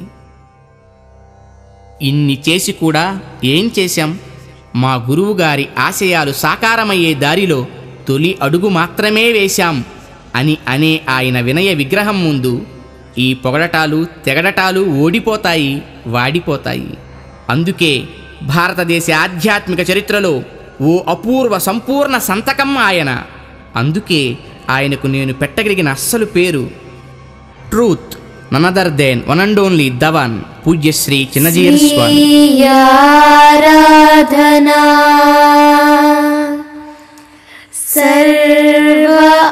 ఇన్ని చేసి కూడా ఏం చేశాం? మా గురువుగారి ఆశయాలు సాకారమయ్యే దారిలో తొలి అడుగు మాత్రమే వేశాం అని అనే ఆయన వినయ విగ్రహం ముందు ఈ పొగడటాలు తెగడటాలు ఓడిపోతాయి, వాడిపోతాయి. అందుకే భారతదేశ ఆధ్యాత్మిక చరిత్రలో ఓ అపూర్వ సంపూర్ణ సంతకం ఆయన. అందుకే ఆయనకు నేను పెట్టగలిగిన అస్సలు పేరు truth, none other than one and only the one పూజ్యశ్రీ చిన్నజీయర్ స్వామి. ఆరాధనా సర్వ